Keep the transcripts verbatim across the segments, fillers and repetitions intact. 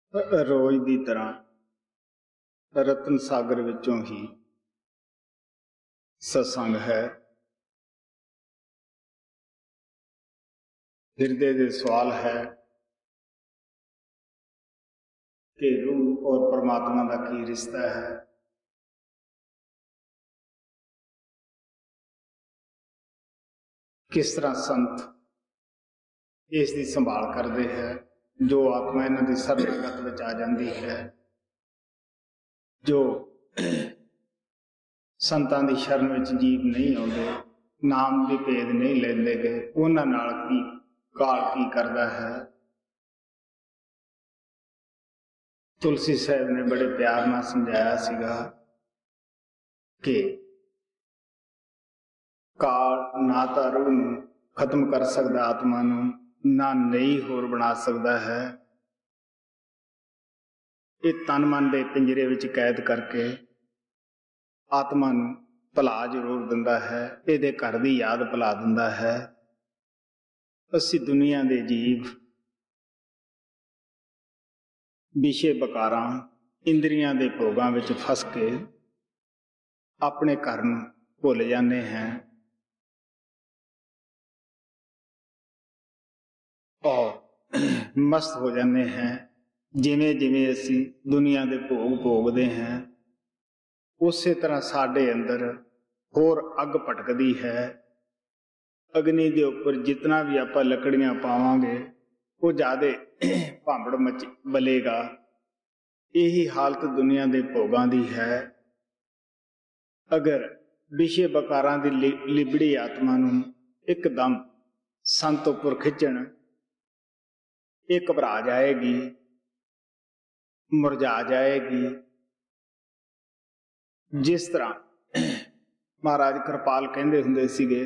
रोज की तरह रतन सागर विचों ही सत्संग है। हिरदे दे सवाल है कि रूह और परमात्मा का की रिश्ता है। किस तरह संत इसकी संभाल करते हैं। जो आत्मा इन्हां दी शरणागत विच आ जाती है, जो संतां दी शरण विच जीव नहीं आउंदे, नाम दे भेद नहीं लैंदे गए, उन्हां नाल की काल की करदा है। तुलसी साहब ने बड़े प्यार नाल समझाया सीगा कि काल ना तां रूह नूं खत्म कर सकदा, आत्मा नूं ना नई होर बना सकदा है। ये तन मन दे पिंजरे विच कैद करके आत्मा नूं भुला जरूर दिंदा है, इहदे घर दी याद भुला दिंदा है। असीं दुनिया दे जीव विषे बकारां इंद्रियां दे भोगां विच फस के अपने घर नूं भुल जाने हैं और मस्त हो जाने हैं। जिमें जिमें असी दुनिया के भोग भोगते हैं, उस तरह साडे अंदर होर अग भटकती है। अग्नि के उपर जितना भी आप लकड़ियां पावांगे वो ज्यादा भांबड़ मच बलेगा। यही हालत दुनिया के भोगां दी है। अगर विषय बकारां दी लिबड़ी आत्मा नूं एकदम संत उपर खिंचण, ये घबरा जाएगी, मुरझा जाएगी। जिस तरह महाराज कृपाल कहते हुंदे सीगे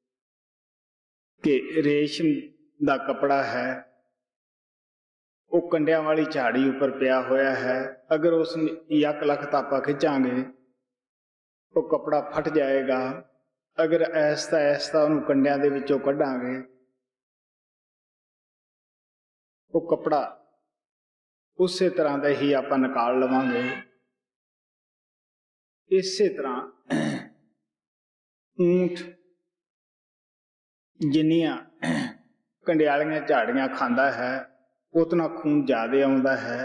कि रेशम दा कपड़ा है, वो कंडियां वाली झाड़ी उपर पिया होया है। अगर उस यक लख तापा खिंचांगे वो कपड़ा फट जाएगा। अगर ऐसता ऐसता उन्होंने कंडियां दे विचों कढांगे वो कपड़ा उस तरह का ही आप निकाल लवांगे। इस तरह ऊंट जिन्नियां कंडियालियां झाड़ियां खांदा है उतना खून ज्यादा आउंदा है,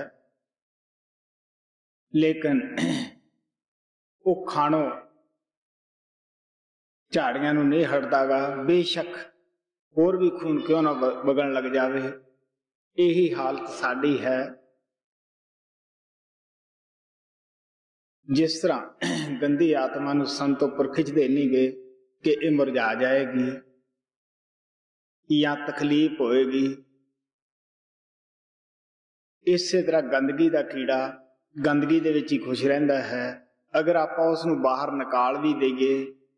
लेकिन वो खाणों झाड़ियां नूं नहीं हटदागा। बेशक होर भी खून क्यों ना वगण लग जावे। यही हालत साडी है। जिस तरह गंदी आत्मा नूं संत उपर खिंचदे नहीं गए कि ये मुरझा जाएगी या तकलीफ होएगी, इस तरह गंदगी का कीड़ा गंदगी दे विच ही खुश रहिंदा है। अगर आप उसनूं बाहर निकाल भी देईए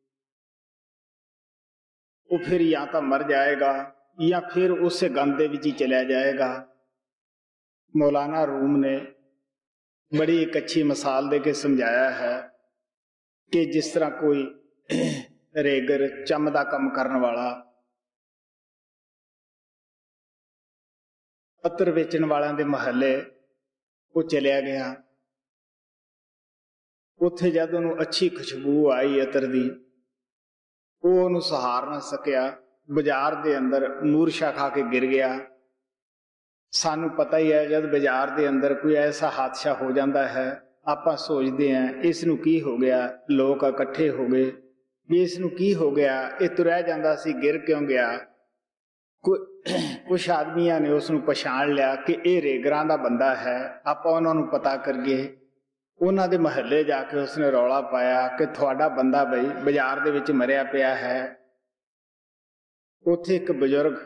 वो फिर या तो मर जाएगा या फिर उस गंद दे विच ही चला जाएगा। मौलाना रूम ने बड़ी एक अच्छी मिसाल दे के समझाया है कि जिस तरह कोई रेगर चम दा कम करने वाला अतर वेचण वालियां दे महल्ले वो चलिया गया। उत्थे जद उन्होंने अच्छी खुशबू आई अतर दी, वो उन्होंने सहार ना सकिया, बाजार दे अंदर मूर्छा खा के गिर गया। सानू पता ही है जब बाजार दे अंदर कोई ऐसा हादसा हो जाता है आपां सोचते हैं इसनू की हो गया, लोग इकट्ठे हो गए भी इसनू की हो गया, ये तुरह जांदा सी गिर क्यों गया। कुछ आदमियों ने उसनू पछाण लिया कि यह रेगरां दा बंदा है। आपां उन्हां नू पता करके उन्हां दे महल्ले जाके उसने रौला पाया कि तुहाडा बंदा बई बाजार दे विच मरिया पिया है। उत्थे एक बजुर्ग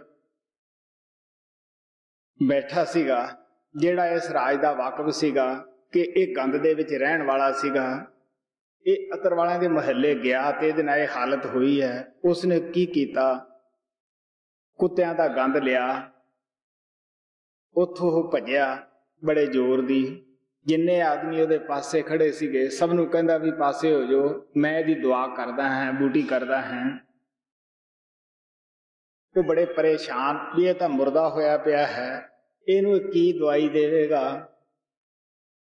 बैठा सीगा जिहड़ा इस राज दा वाकफ सीगा कि यह गंद दे विच रहण वाला सीगा। ये अतर वालियां दे महल्ले गया ते इहदे नाल इह हालत हुई है। उसने की कीता, कुत्तियां दा गंद लिया, उत्थों वो भज्या बड़े जोर दी। जिन्ने आदमी उहदे पासे खड़े सीगे सब नूं कहंदा भी पासे हो जाओ, मैं इहदी दुआ करदा हां, बूटी करदा हां। वो बड़े परेशान भी ये तां मुर्दा होया पिया है, इहनूं की दवाई देवेगा।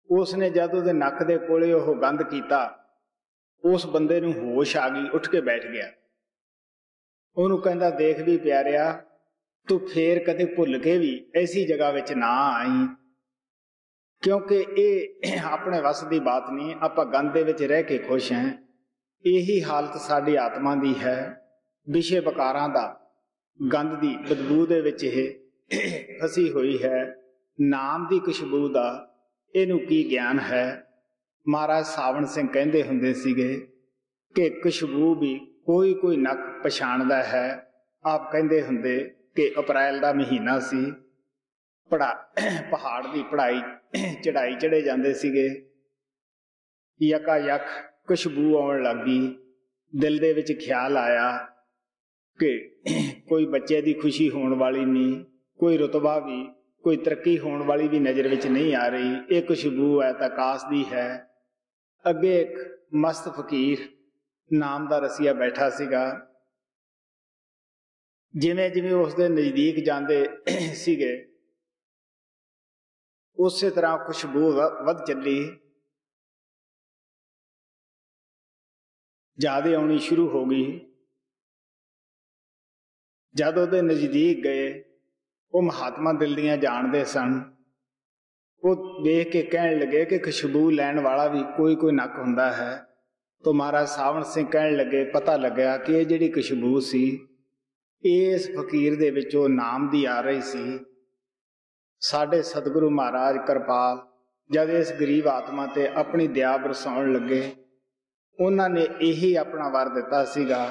उसने जद उहदे नक दे कोले ओह गंध कीता, उस बंदे नूं होश आ गई, उठ के बैठ गया। ਉਹਨੂੰ ਕਹਿੰਦਾ देख भी प्यारिया, तू फेर कदे भुल के भी ऐसी जगह विच ना आई, क्योंकि ये अपने वस की बात नहीं। आपां गंद दे विच रह के खुश हैं। यही हालत साडी आत्मा दी है। विषय विकारां दा गंद दी बदबू दे विच इह फसी हुई है। नाम दी खुशबू दा इहनूं की ज्ञान है। महाराज सावण सिंह कहंदे हुंदे सीगे कि खुशबू भी कोई कोई नक पछाणदा है। आप कहंदे हुंदे कि अप्रैल का महीना सी, पढ़ा पहाड़ की पढ़ाई चढ़ाई चढ़े जाते सीगे, यका यक खुशबू आउण लग गई। दिल दे विच ख्याल आया कि कोई बच्चे की खुशी होने वाली नहीं, कोई रुतबा भी, कोई तरक्की होने वाली भी नज़र विच नहीं आ रही। ये खुशबू है तो आकाश दी है। अगे एक मस्त फकीर नाम का रसिया बैठा सीगा। जिवें जिवें उसके नज़दीक जाते सीगे, उस तरह खुशबू वध चली, ज्यादा आनी शुरू हो गई। जद उहदे नज़दीक गए, वो महात्मा दिल दियां जानते सन। वो देख के कहन लगे कि खुशबू लैण वाला भी कोई कोई नक हुंदा है। तो महाराज सावण सिंह कहन लगे, पता लग्या कि ये जिहड़ी खुशबू सी, इस फकीर दे विचों नाम दी आ रही सी। साडे सतगुरु महाराज कृपाल जद इस गरीब आत्मा ते अपनी दया बरसाउण लगे, उन्होंने यही अपना वर दिता सीगा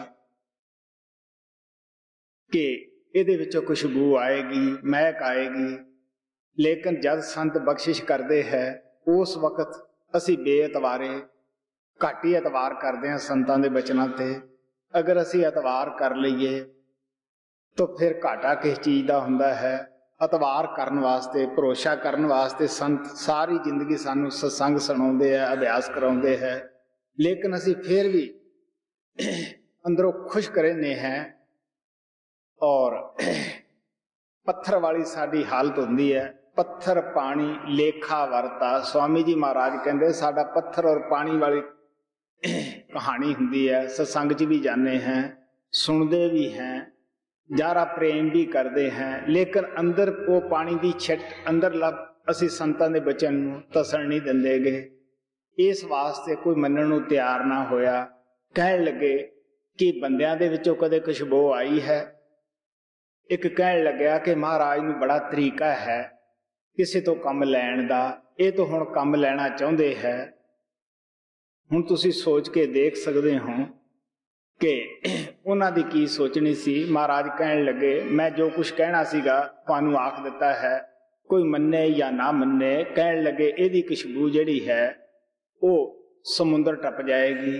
कि इहदे विचों खुशबू आएगी, महक आएगी। लेकिन जब संत बख्शिश करते हैं, उस वक्त असी बेअतवारे घट ही एतवार करते हैं संतां दे बचनां ते। अगर असी एतवार कर लईए तो फिर घाटा किस चीज़ का हुंदा है। एतवार करन वास्ते, भरोसा करन वास्ते संत सारी जिंदगी सानू सत्संग सुणाउंदे है, अभ्यास कराउंदे है, लेकिन असी फिर भी अंदरों खुश करने हैं और पत्थर वाली साडी हालत हुंदी है। पत्थर पानी लेखा वरता। स्वामी जी महाराज कहते साडा पत्थर और पानी वाली कहानी हुंदी है। सत्संग च भी जाने हैं, सुनते भी हैं, जारा प्रेम भी करते हैं, लेकिन अंदर वो पानी की छिट अंदर लब असी संतां दे बचन नूं तसण नहीं दिंदे गए। इस वास्ते कोई मनण नूं तैयार ना होया। कहण लगे कि बंदियां दे विचों कदे खुशबू आई है। एक कहण लग्या कि महाराज नूं बड़ा तरीका है किसी तो कम लैण दा, ये तो हुण कम लैना चाहुंदे है। हुण तुसीं सोच के देख सकते हो कि उन्हां दी की सोचनी सी। महाराज कहण लगे, मैं जो कुछ कहना सीगा तुहानूं आख दिता है, कोई मन्ने या ना मन्ने। कहण लगे इहदी खुशबू जिहड़ी है वो समुंदर टप जाएगी।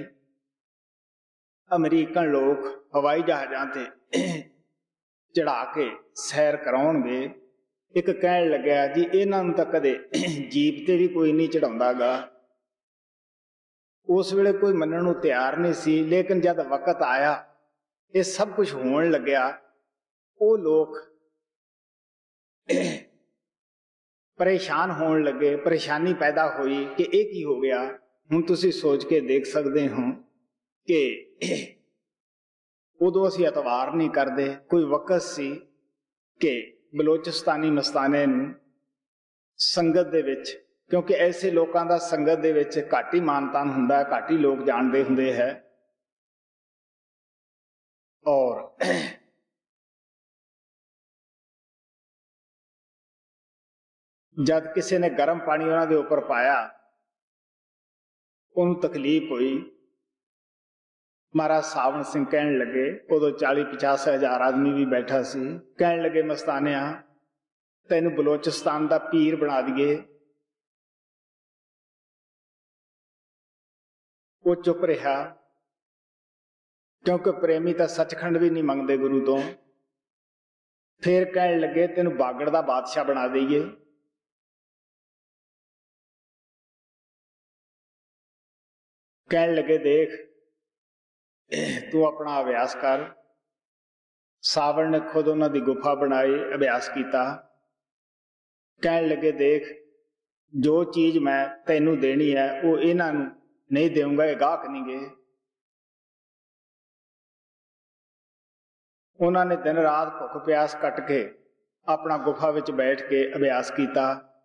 अमरीकन लोग हवाई जहाज़ां ते चढ़ा के सैर कराउणगे। एक कहण लग्या जी इन्हां नूं तां कदे जीप ते भी कोई नहीं चढ़ाउंदा गा। उस वेले कोई मनण नूं तैयार नहीं सी, लेकिन जब वक्त आया ये सब कुछ होण लग्या, वो लोग परेशान होण लगे। परेशानी पैदा हुई कि ये की हो गया। हुण तुसीं सोच के देख सकते हो कि उदों असीं एतवार नहीं करते। कोई वक्त सी कि बलोचिस्तानी मस्ताने नूं संगत दे विच, क्योंकि ऐसे लोगों का संगत दे विच घट ही मानतान हुंदा है, घट ही लोग जानते हुंदे है। और जब किसी ने गर्म पानी उन्हां दे उपर पाया, उन्होंने तकलीफ हुई। महाराज सावण सिंह कहण लगे, उदों चाली पचास हजार आदमी भी बैठा सी। कहण लगे मस्तानिया तैनूं बलोचिस्तान का पीर बना दिए। वो चुप रहा, क्योंकि प्रेमी तो सचखंड भी नहीं मंगते गुरु तो। फिर कहण लगे तेनूं बागड़ का बादशाह बना दईए। कहण लगे देख तू अपना अभ्यास कर। सावण ने खुद उन्हां दी गुफा बनाई, अभ्यास किया। कहण लगे देख जो चीज मैं तैनू देनी है वो इन्हां नू नहीं देऊंगा, ये गाहक नहीं गए। उन्होंने दिन रात भुख प्यास कट के अपना गुफा विच बैठ के अभ्यास किया।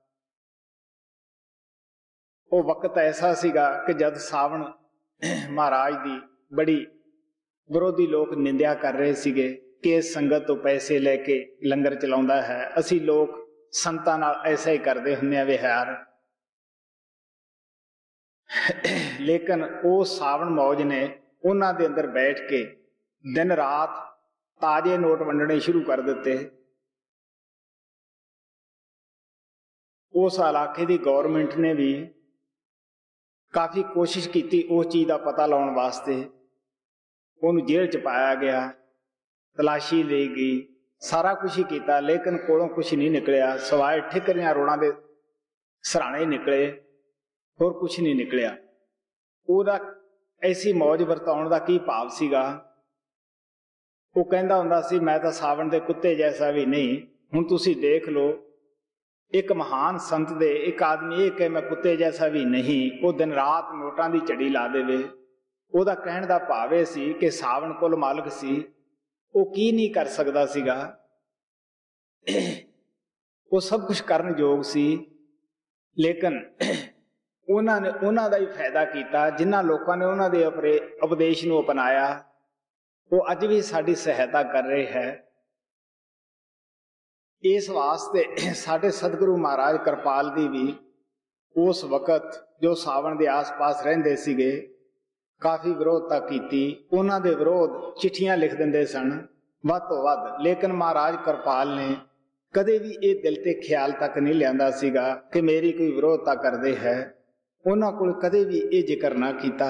वो वक्त ऐसा सीगा कि जब सावण महाराज दी बड़ी विरोधी लोग निंदा कर रहे सीगे कि इस संगत तो पैसे लेके लंगर चलाउंदा है, असी लोग संतां नाल ऐसा ही करते हुंदे आ विहार। लेकिन वो सावण मौज ने उन्हां दे अंदर बैठ के दिन रात ताजे नोट वंडने शुरू कर दिते। उस इलाके की गौरमेंट ने भी काफ़ी कोशिश की उस चीज़ का पता लाने वास्ते। उन्होंने जेल च पाया गया, तलाशी ली गई, सारा कुछ ही किया, लेकिन कोलों कुछ नहीं निकलिया, सवाए ठिकरियां रोड़ा के सराणे निकले, होर कुछ नहीं निकलिया। उहदा ऐसी मौज वरताउण का की भाव सीगा। वो कहता हुंदा सी मैं तो सावण के कुत्ते जैसा भी नहीं, हुण तुसी देख लो एक महान संत दे एक आदमी ये कहे मैं कुत्ते जैसा भी नहीं, वो दिन रात नोटां दी झड़ी ला देवे। ਉਹਦਾ कहण दा भाव ਇਹ ਸੀ कि सावण कुल मालक सी, वो की नहीं कर सकता सीगा, वो सब कुछ करन योग सी। लेकिन उन्होंने उन्हों का ही फायदा किया। जिन्हां लोगों ने उन्होंने अपने उपदेश नूं अपनाया वो अज भी साडी सहायता कर रहे हैं। इस वास्ते साडे सतगुरु महाराज कृपाल दी भी उस वक्त जो सावण के आस पास रहिंदे सीगे काफ़ी विरोधता की। उन्हां दे विरोध चिट्ठियां लिख दिंदे सन वध तो वध, लेकिन महाराज कृपाल ने कदे भी ये दिल ते ख्याल तक नहीं लियांदा सीगा कि मेरी कोई विरोधता करदे है। उन्हां कोल कदे भी ये जिक्र ना कीता।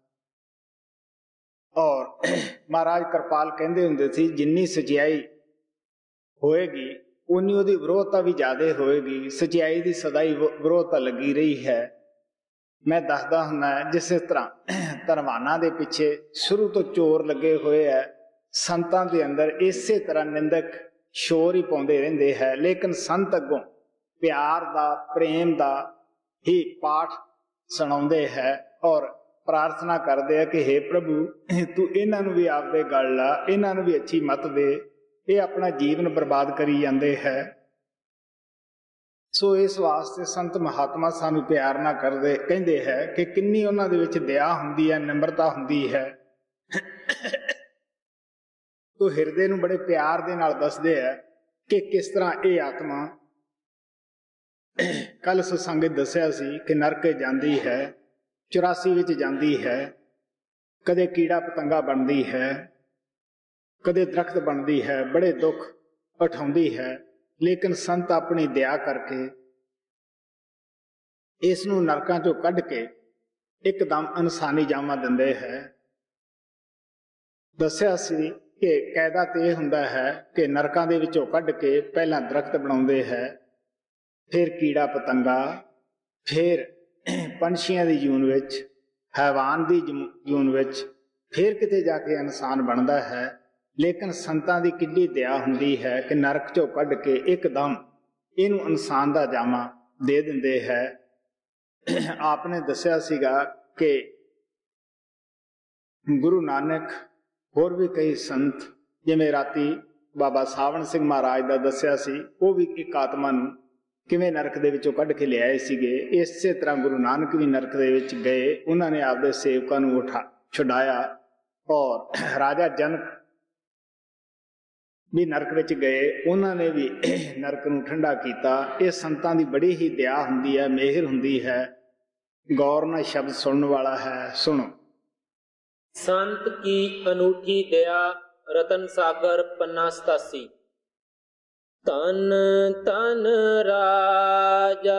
और महाराज कृपाल कहंदे हुंदे सी जिन्नी सच्चाई होएगी उन्नी उहदी विरोधता भी ज्यादा होएगी। सच्चाई की सदा ही विरोधता लगी रही है। मैं दसदा हुंदा जिस तरह धरवाना दे पिछे शुरू तो चोर लगे हुए है, संतां दे अंदर इसे तरह निंदक शोर ही पाउंदे रहिंदे है, लेकिन संत अगों प्यार दा प्रेम दा ही पाठ सुणाउंदे है और प्रार्थना करते हैं कि हे प्रभु तू इन्हां नूं भी आपदे गल ला, इन्हां नूं भी अच्छी मत दे, ये अपना जीवन बर्बाद करी जाते हैं। सो इस वास्ते संत महात्मा सानू प्यार ना करते कहते हैं कि किन्नी उन्हां दे विच दया हुंदी है, निम्रता हुंदी है। तो हिरदे नूं बड़े प्यार दे नाल दसदे है कि किस तरह ये आत्मा कल सत्संग दस्या सी कि नरक जाती है, चौरासी विच जाती है, कदे कीड़ा पतंगा बनती है, कदे दरख्त बनती है, बड़े दुख उठाउंदी है, लेकिन संत अपनी दया करके इस नूं नरकां चों कढ के एकदम इंसानी जामा दिंदे है। दस्या सी कि कायदा तो यह हुंदा है कि नरकां दे विचों कढ के पहलां दरख्त बनाउंदे है, फिर कीड़ा पतंगा, फिर पंछियां दी जून विच, हैवान दी जून विच, फिर किते जाके इंसान बनता है। लेकिन संतां दी किड्डी दया हुंदी है कि नरक चों कढ के एकदम इनू इंसान दा जामा दे दिंदे है। आपने दस्या सीगा कि गुरु नानक होर भी कई संत जिवें राती बाबा सावण सिंह महाराज दा दस्या सी, वो भी एक आत्मा नूं किवें नरक दे विचों कढ के लियाए सीगे। इसे तरह गुरु नानक भी नरक दे विच गए, उन्होंने आपदे सेवकां नूं उठा छुड़ाया और राजा जनक भी नरक विच गए, उन्होंने भी नरक नूं ठंडा कीता। ये संतां दी बड़ी ही दया हुंदी है, मेहर हुंदी है। गौर नाल शब्द सुनने वाला है, सुनो। संत की अनूठी दया, रतन सागर पन्ना सतासी। तन तन राजा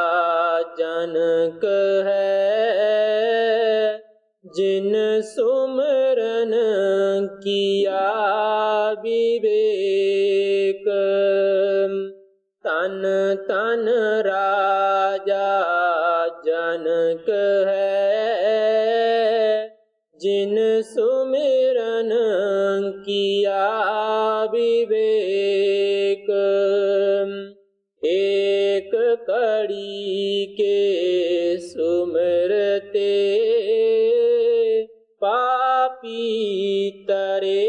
जनक है, जिन सुमरन किया विवेक। तन तन राजा जनक है, जिन सुमिरन किया विवेक। एक कड़ी के सुमरते पापी तरे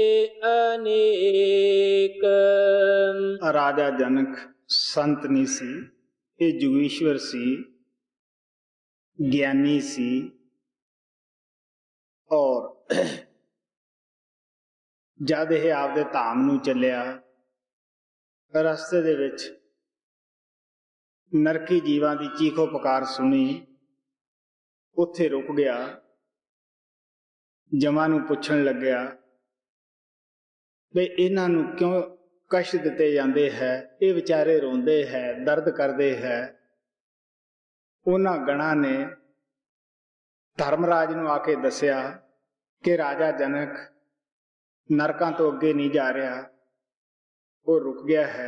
अनेक। राजा जनक संत नहीं सी, ये जुगीश्वर सी, ज्ञानी सी और जद ये आपदे धाम नूं चलिया, रस्ते दे विच नरकी जीवां दी चीखो पुकार सुनी, उत्थे रुक गया, जमां नूं पुछण लग्या भी इन्हां नूं क्यों कष्ट दिते जांदे है, ये विचारे रोंदे है, दर्द करदे है। उन्हां गणां ने धर्मराज नूं आके दस्या कि राजा जनक नरकां तो अगे नहीं जा रहा, वो रुक गया है।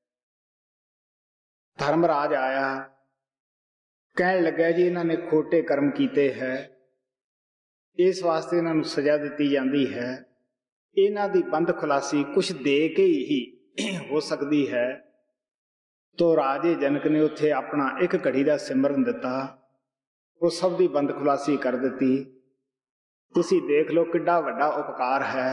धर्मराज आया, कहण लग्या जी इन्हां ने खोटे कर्म कीते है, इस वास्ते इन्हां नूं सजा दित्ती जांदी है। इन्हां दी बंद खुलासी कुछ दे के ही हो सकती है। तो राजे जनक ने उत्थे अपना एक घड़ी का सिमरन दिता, वो सब दी बंद खुलासी कर दिती। तुसी देख लो किड्डा वड्डा उपकार है।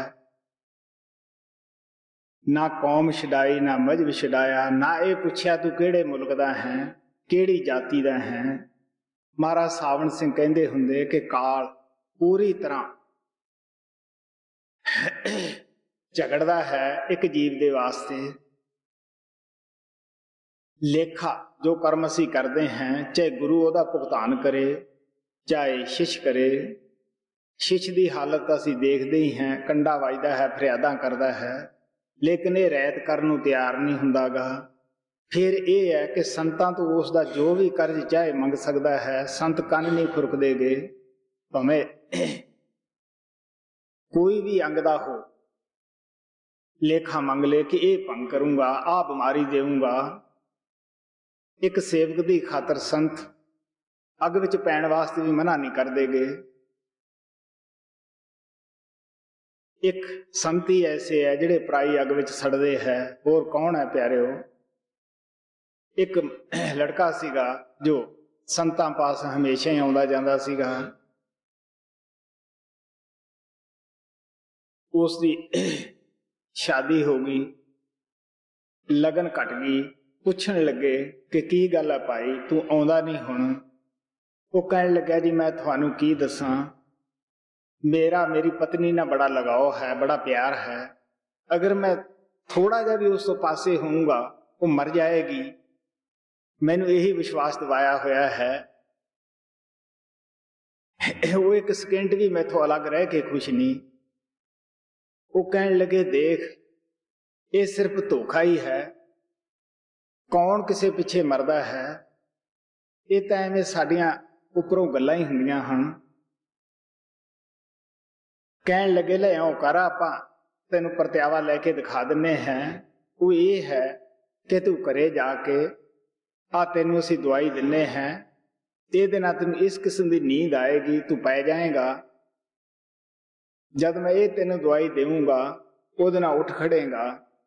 ना कौम छडाई, ना मजहब छडाया, ना ये पुछया तू किहड़े मुल्क दा है, किहड़ी जाति दा है। महाराज सावण सिंह कहंदे हुंदे कि काल पूरी तरह झगड़दा है एक जीव दे वास्ते। लेखा जो कर्म असी करते हैं, चाहे गुरु ओदा भुगतान करे, चाहे शिश करे। शिश की हालत असी देखते ही हैं, कंडा वजदा है, फरियादा करता है, लेकिन ये रैत करन नूं तैयार नहीं हुंदागा। फिर यह है कि संतां तो उसका जो भी कर्ज चाहे मंग सकता है, संत कन नहीं खुरकदे गे। भावें कोई भी अंग दा हो, लेखा मंग ले कि ये भंग करूंगा, आ बीमारी देऊंगा। एक सेवक की खातर संत अग विच पैण वास्ते भी मना नहीं कर देगे। एक संत ही ऐसे है जिहड़े पराई अग विच सड़दे है, होर कौन है प्यारिओ। एक लड़का सीगा जो संतां पास हमेशा ही आउंदा जांदा सीगा। उसदी शादी हो गई, लगन घट गई। पुछण लगे कि की गल है भाई, तू आउंदा नहीं हुण। वो कहण लग्या जी मैं तुहानू की दसां, मेरा मेरी पत्नी नाल बड़ा लगाव है, बड़ा प्यार है। अगर मैं थोड़ा जा भी उस तो पासे होऊंगा वो मर जाएगी। मैनू यही विश्वास दिवाया होया है। वो एक सेकेंड भी मैथों अलग रह के खुश नहीं। वो कहण लगे देख, ये सिर्फ धोखा ही है। कौन किसे पिछे मरदा है, ये तो एवें साडियां उपरों गल्लां ही हुंदियां हन। कहण लगे ले आओ कर, आपां तैनू परत्यावा लैके दिखा दिन्ने हैं। वो ये है कि तू घरे जाके आ तैनू असीं दवाई दिन्ने हैं, इहदे नाल तैनू इस किस्म की नींद आएगी, तू पै जाएगा। जब मैं ये तेन दवाई देऊंगा उहदे नाल उठ खड़ेगा।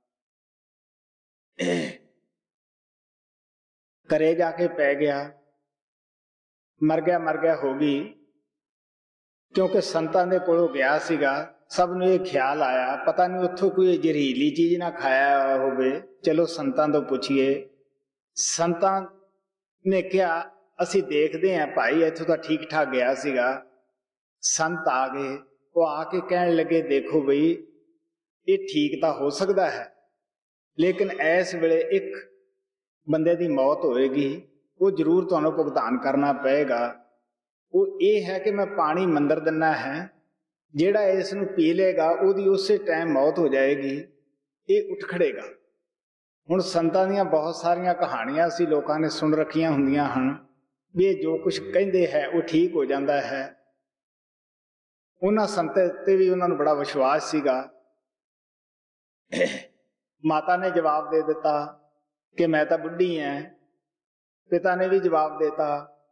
घरे जाके पै गया, मर गया मर गया हो गई। क्योंकि संतां दे कोलों गया सीगा, सब नूं ये ख्याल आया पता नहीं उत्थों कोई जहरीली चीज ना खाया होवे। चलो संतां तो पुछिए। संतां ने कहा असीं देखदे हैं भाई, इत्थों तो ठीक ठाक गया सीगा। संत आ गए, वो आके कहण लगे देखो बई ये ठीक तो हो सकता है, लेकिन इस वेले एक बंदे की मौत होएगी, वो जरूर तुहानूं भुगतान करना पएगा। वो ये है कि मैं पानी मंदर दिना है, जिहड़ा इस नूं पी लेगा उहदी उसे टाइम मौत हो जाएगी, ये उठ खड़ेगा। हुण संतां दीयां बहुत सारियां कहानियां असीं लोकां ने सुन रखियां हुंदियां हन भी जो कुछ कहिंदे है वो ठीक हो जाता है। उन्हां संतां ते भी उन्हां नूं बड़ा विश्वास सीगा। माता ने जवाब दे दिता कि मैं तो बुढ़ी हैं। पिता ने भी जवाब देता।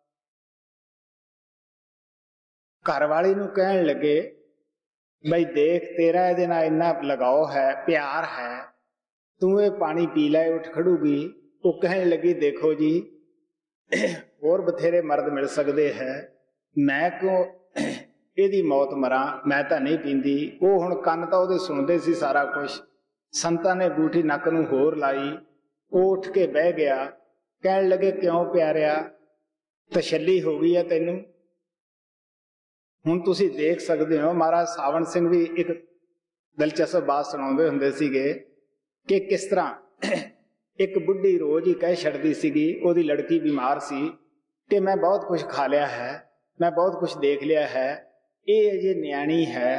घरवाली नूं कहण लगे बई देख तेरा इहदे नाल इन्ना लगाव है, प्यार है, तू ये पानी पी लै उठ खड़ूगी, ਉਹ ਕਹਿਣ ਲੱਗੀ ਦੇਖੋ ਜੀ ਹੋਰ ਬਥੇਰੇ ਮਰਦ ਮਿਲ ਸਕਦੇ ਹੈ, ਮੈਂ ਕਿਉਂ ਇਹਦੀ ਮੌਤ ਮਰਾਂ, ਮੈਂ ਤਾਂ ਨਹੀਂ ਪੀਂਦੀ। ਉਹ ਹੁਣ ਕੰਨ ਤਾਂ ਉਹਦੇ ਸੁਣਦੇ ਸੀ ਸਾਰਾ ਕੁਝ। ਸੰਤਾਂ ਨੇ ਬੂਠੀ ਨੱਕ ਨੂੰ ਹੋਰ ਲਾਈ। ਉਹ ਉੱਠ ਕੇ ਬਹਿ ਗਿਆ। ਕਹਿਣ ਲੱਗੇ ਕਿਉਂ ਪਿਆਰਿਆ, ਤਸੱਲੀ ਹੋ ਗਈ ਹੈ ਤੈਨੂੰ? ਹੁਣ ਤੁਸੀਂ ਦੇਖ ਸਕਦੇ ਹੋ ਮਹਾਰਾਜ ਸਾਵਣ ਸਿੰਘ ਵੀ ਇੱਕ ਦਿਲਚਸਪ ਬਾਤ ਸੁਣਾਉਂਦੇ ਹੁੰਦੇ ਸੀਗੇ ਕਿ ਕਿਸ ਤਰ੍ਹਾਂ ਇੱਕ ਬੁੱਢੀ ਰੋਜ਼ ਹੀ ਕਹਿ ਛੱਡਦੀ ਸੀਗੀ, ਉਹਦੀ ਲੜਕੀ ਬਿਮਾਰ ਸੀ, ਕਿ ਮੈਂ ਬਹੁਤ ਕੁਝ ਖਾ ਲਿਆ ਹੈ, ਮੈਂ ਬਹੁਤ ਕੁਝ ਦੇਖ ਲਿਆ ਹੈ, ਇਹ ਅਜੇ ਨਿਆਣੀ ਹੈ,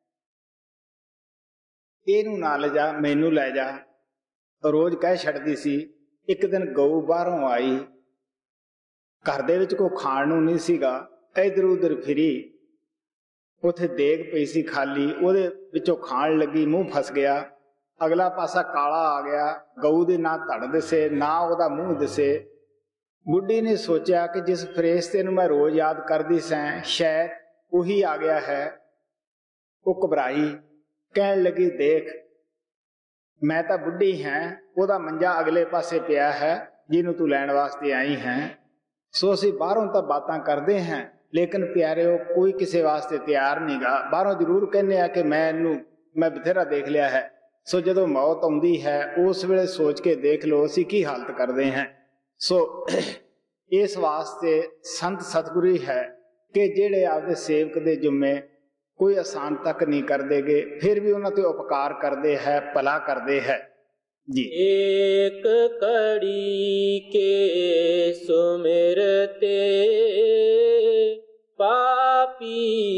ਇਹਨੂੰ ਨਾ ਲੈ ਜਾ, ਮੈਨੂੰ ਲੈ ਜਾ। ਰੋਜ਼ ਕਹਿ ਛੱਡਦੀ ਸੀ। ਇੱਕ ਦਿਨ ਗਊ ਬਾਹਰੋਂ ਆਈ, ਘਰ ਦੇ ਵਿੱਚ ਕੋਈ ਖਾਣ ਨੂੰ ਨਹੀਂ ਸੀਗਾ, ਇਧਰ ਉਧਰ ਫਿਰੀ, ਉੱਥੇ ਦੇਗ ਪਈ ਸੀ ਖਾਲੀ, ਉਹਦੇ ਵਿੱਚੋਂ ਖਾਣ ਲੱਗੀ, ਮੂੰਹ ਫਸ ਗਿਆ, ਅਗਲਾ ਪਾਸਾ ਕਾਲਾ ਆ ਗਿਆ, ਗਊ ਦੀ ਨਾ ਧੜ ਦਿਸੇ ਨਾ ਉਹਦਾ ਮੂੰਹ ਦਿਸੇ। ਬੁੱਢੀ ਨੇ ਸੋਚਿਆ ਕਿ ਜਿਸ ਫਰਿਸ਼ਤੇ ਨੂੰ ਮੈਂ ਰੋਜ਼ ਯਾਦ ਕਰਦੀ ਸਾਂ ਸ਼ਾਇਦ ਉਹੀ ਆ ਗਿਆ ਹੈ। ਉਹ ਘਬਰਾਈ, ਕਹਿਣ ਲੱਗੀ ਦੇਖ ਮੈਂ ਤਾਂ ਬੁੱਢੀ ਹਾਂ, ਉਹਦਾ ਮੰਜਾ ਅਗਲੇ ਪਾਸੇ ਪਿਆ ਹੈ ਜਿਹਨੂੰ ਤੂੰ ਲੈਣ ਵਾਸਤੇ ਆਈ ਹੈ। ਸੋ ਅਸੀਂ ਬਾਹਰੋਂ ਤਾਂ ਬਾਤਾਂ ਕਰਦੇ ਹਾਂ ਲੇਕਿਨ ਪਿਆਰਿਓ ਕੋਈ ਕਿਸੇ ਵਾਸਤੇ ਤਿਆਰ ਨਹੀਂ ਗਾ। ਬਾਹਰੋਂ ਜ਼ਰੂਰ ਕਹਿੰਦੇ ਆ ਕਿ ਮੈਂ ਇਹਨੂੰ ਮੈਂ ਬਥੇਰਾ ਦੇਖ ਲਿਆ ਹੈ। ਸੋ ਜਦੋਂ ਮੌਤ ਆਉਂਦੀ ਹੈ ਉਸ ਵੇਲੇ ਸੋਚ ਕੇ ਦੇਖ ਲਓ ਅਸੀਂ ਕੀ ਹਾਲਤ ਕਰਦੇ ਹਾਂ। ਸੋ ਇਸ ਵਾਸਤੇ ਸੰਤ ਸਤਿਗੁਰੂ ਹੈ ਕਿ ਜਿਹੜੇ ਆਪਦੇ ਸੇਵਕ ਦੇ ਜੁਮੇ ਕੋਈ ਆਸਾਨ ਤੱਕ ਨਹੀਂ ਕਰਦੇਗੇ, ਫਿਰ ਵੀ ਉਹਨਾਂ ਤੇ ਉਪਕਾਰ ਕਰਦੇ ਹੈ, ਭਲਾ ਕਰਦੇ ਹੈ ਜੀ। ਏਕ ਕੜੀ ਕੇ ਸੁਮਿਰਤੇ ਪਾਪੀ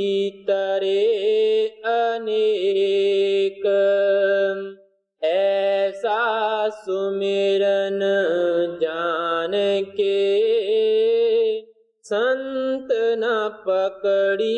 ਤਰੇ ਅਨੇਕ, ਐਸਾ ਸੁਮਿਰਨ ਜਾਨ ਕੇ ਸੰਤ ਨ ਪਕੜੀ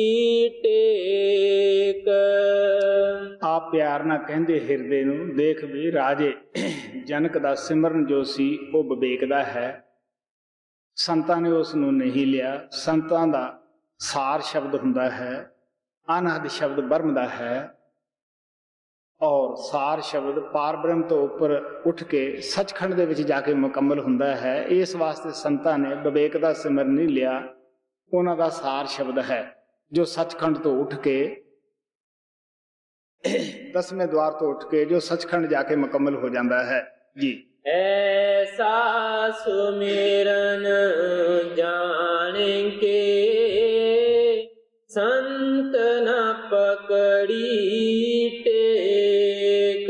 ਟੇਕ। ਆਪ ਪਿਆਰ ਨਾਲ ਕਹਿੰਦੇ ਹਿਰਦੇ ਨੂੰ, ਦੇਖ ਵੀ ਰਾਜੇ ਜਨਕ ਦਾ ਸਿਮਰਨ ਜੋ ਸੀ ਉਹ ਵਿਵੇਕ ਦਾ ਹੈ, ਸੰਤਾਂ ਨੇ ਉਸ ਨੂੰ ਨਹੀਂ ਲਿਆ। ਸੰਤਾਂ ਦਾ ਸਾਰ ਸ਼ਬਦ ਹੁੰਦਾ ਹੈ, ਅਨਹਦ ਸ਼ਬਦ ਬ੍ਰਹਮ ਦਾ ਹੈ, ਔਰ ਸਾਰ ਸ਼ਬਦ ਪਾਰ ਬ੍ਰਹਮ ਤੋਂ ਉੱਪਰ ਉੱਠ ਕੇ ਸੱਚਖੰਡ ਦੇ ਵਿੱਚ ਜਾ ਕੇ ਮੁਕੰਮਲ ਹੁੰਦਾ ਹੈ। ਇਸ ਵਾਸਤੇ ਸੰਤਾਂ ਨੇ ਵਿਵੇਕ ਦਾ ਸਿਮਰਨ ਨਹੀਂ ਲਿਆ, ਉਹਨਾਂ ਦਾ ਸਾਰ ਸ਼ਬਦ ਹੈ ਜੋ ਸੱਚਖੰਡ ਤੋਂ ਉੱਠ ਕੇ ਦਸਵੇਂ ਦੁਆਰ ਤੋਂ ਉੱਠ ਕੇ ਜੋ ਸੱਚਖੰਡ ਜਾ ਕੇ ਮੁਕੰਮਲ ਹੋ ਜਾਂਦਾ ਹੈ ਜੀ। ਐਸਾ ਸੁਮਿਰਨ ਜਾਣ ਕੇ ਸੰਤ ਨ ਪਕੜੀ ਟੇਕ,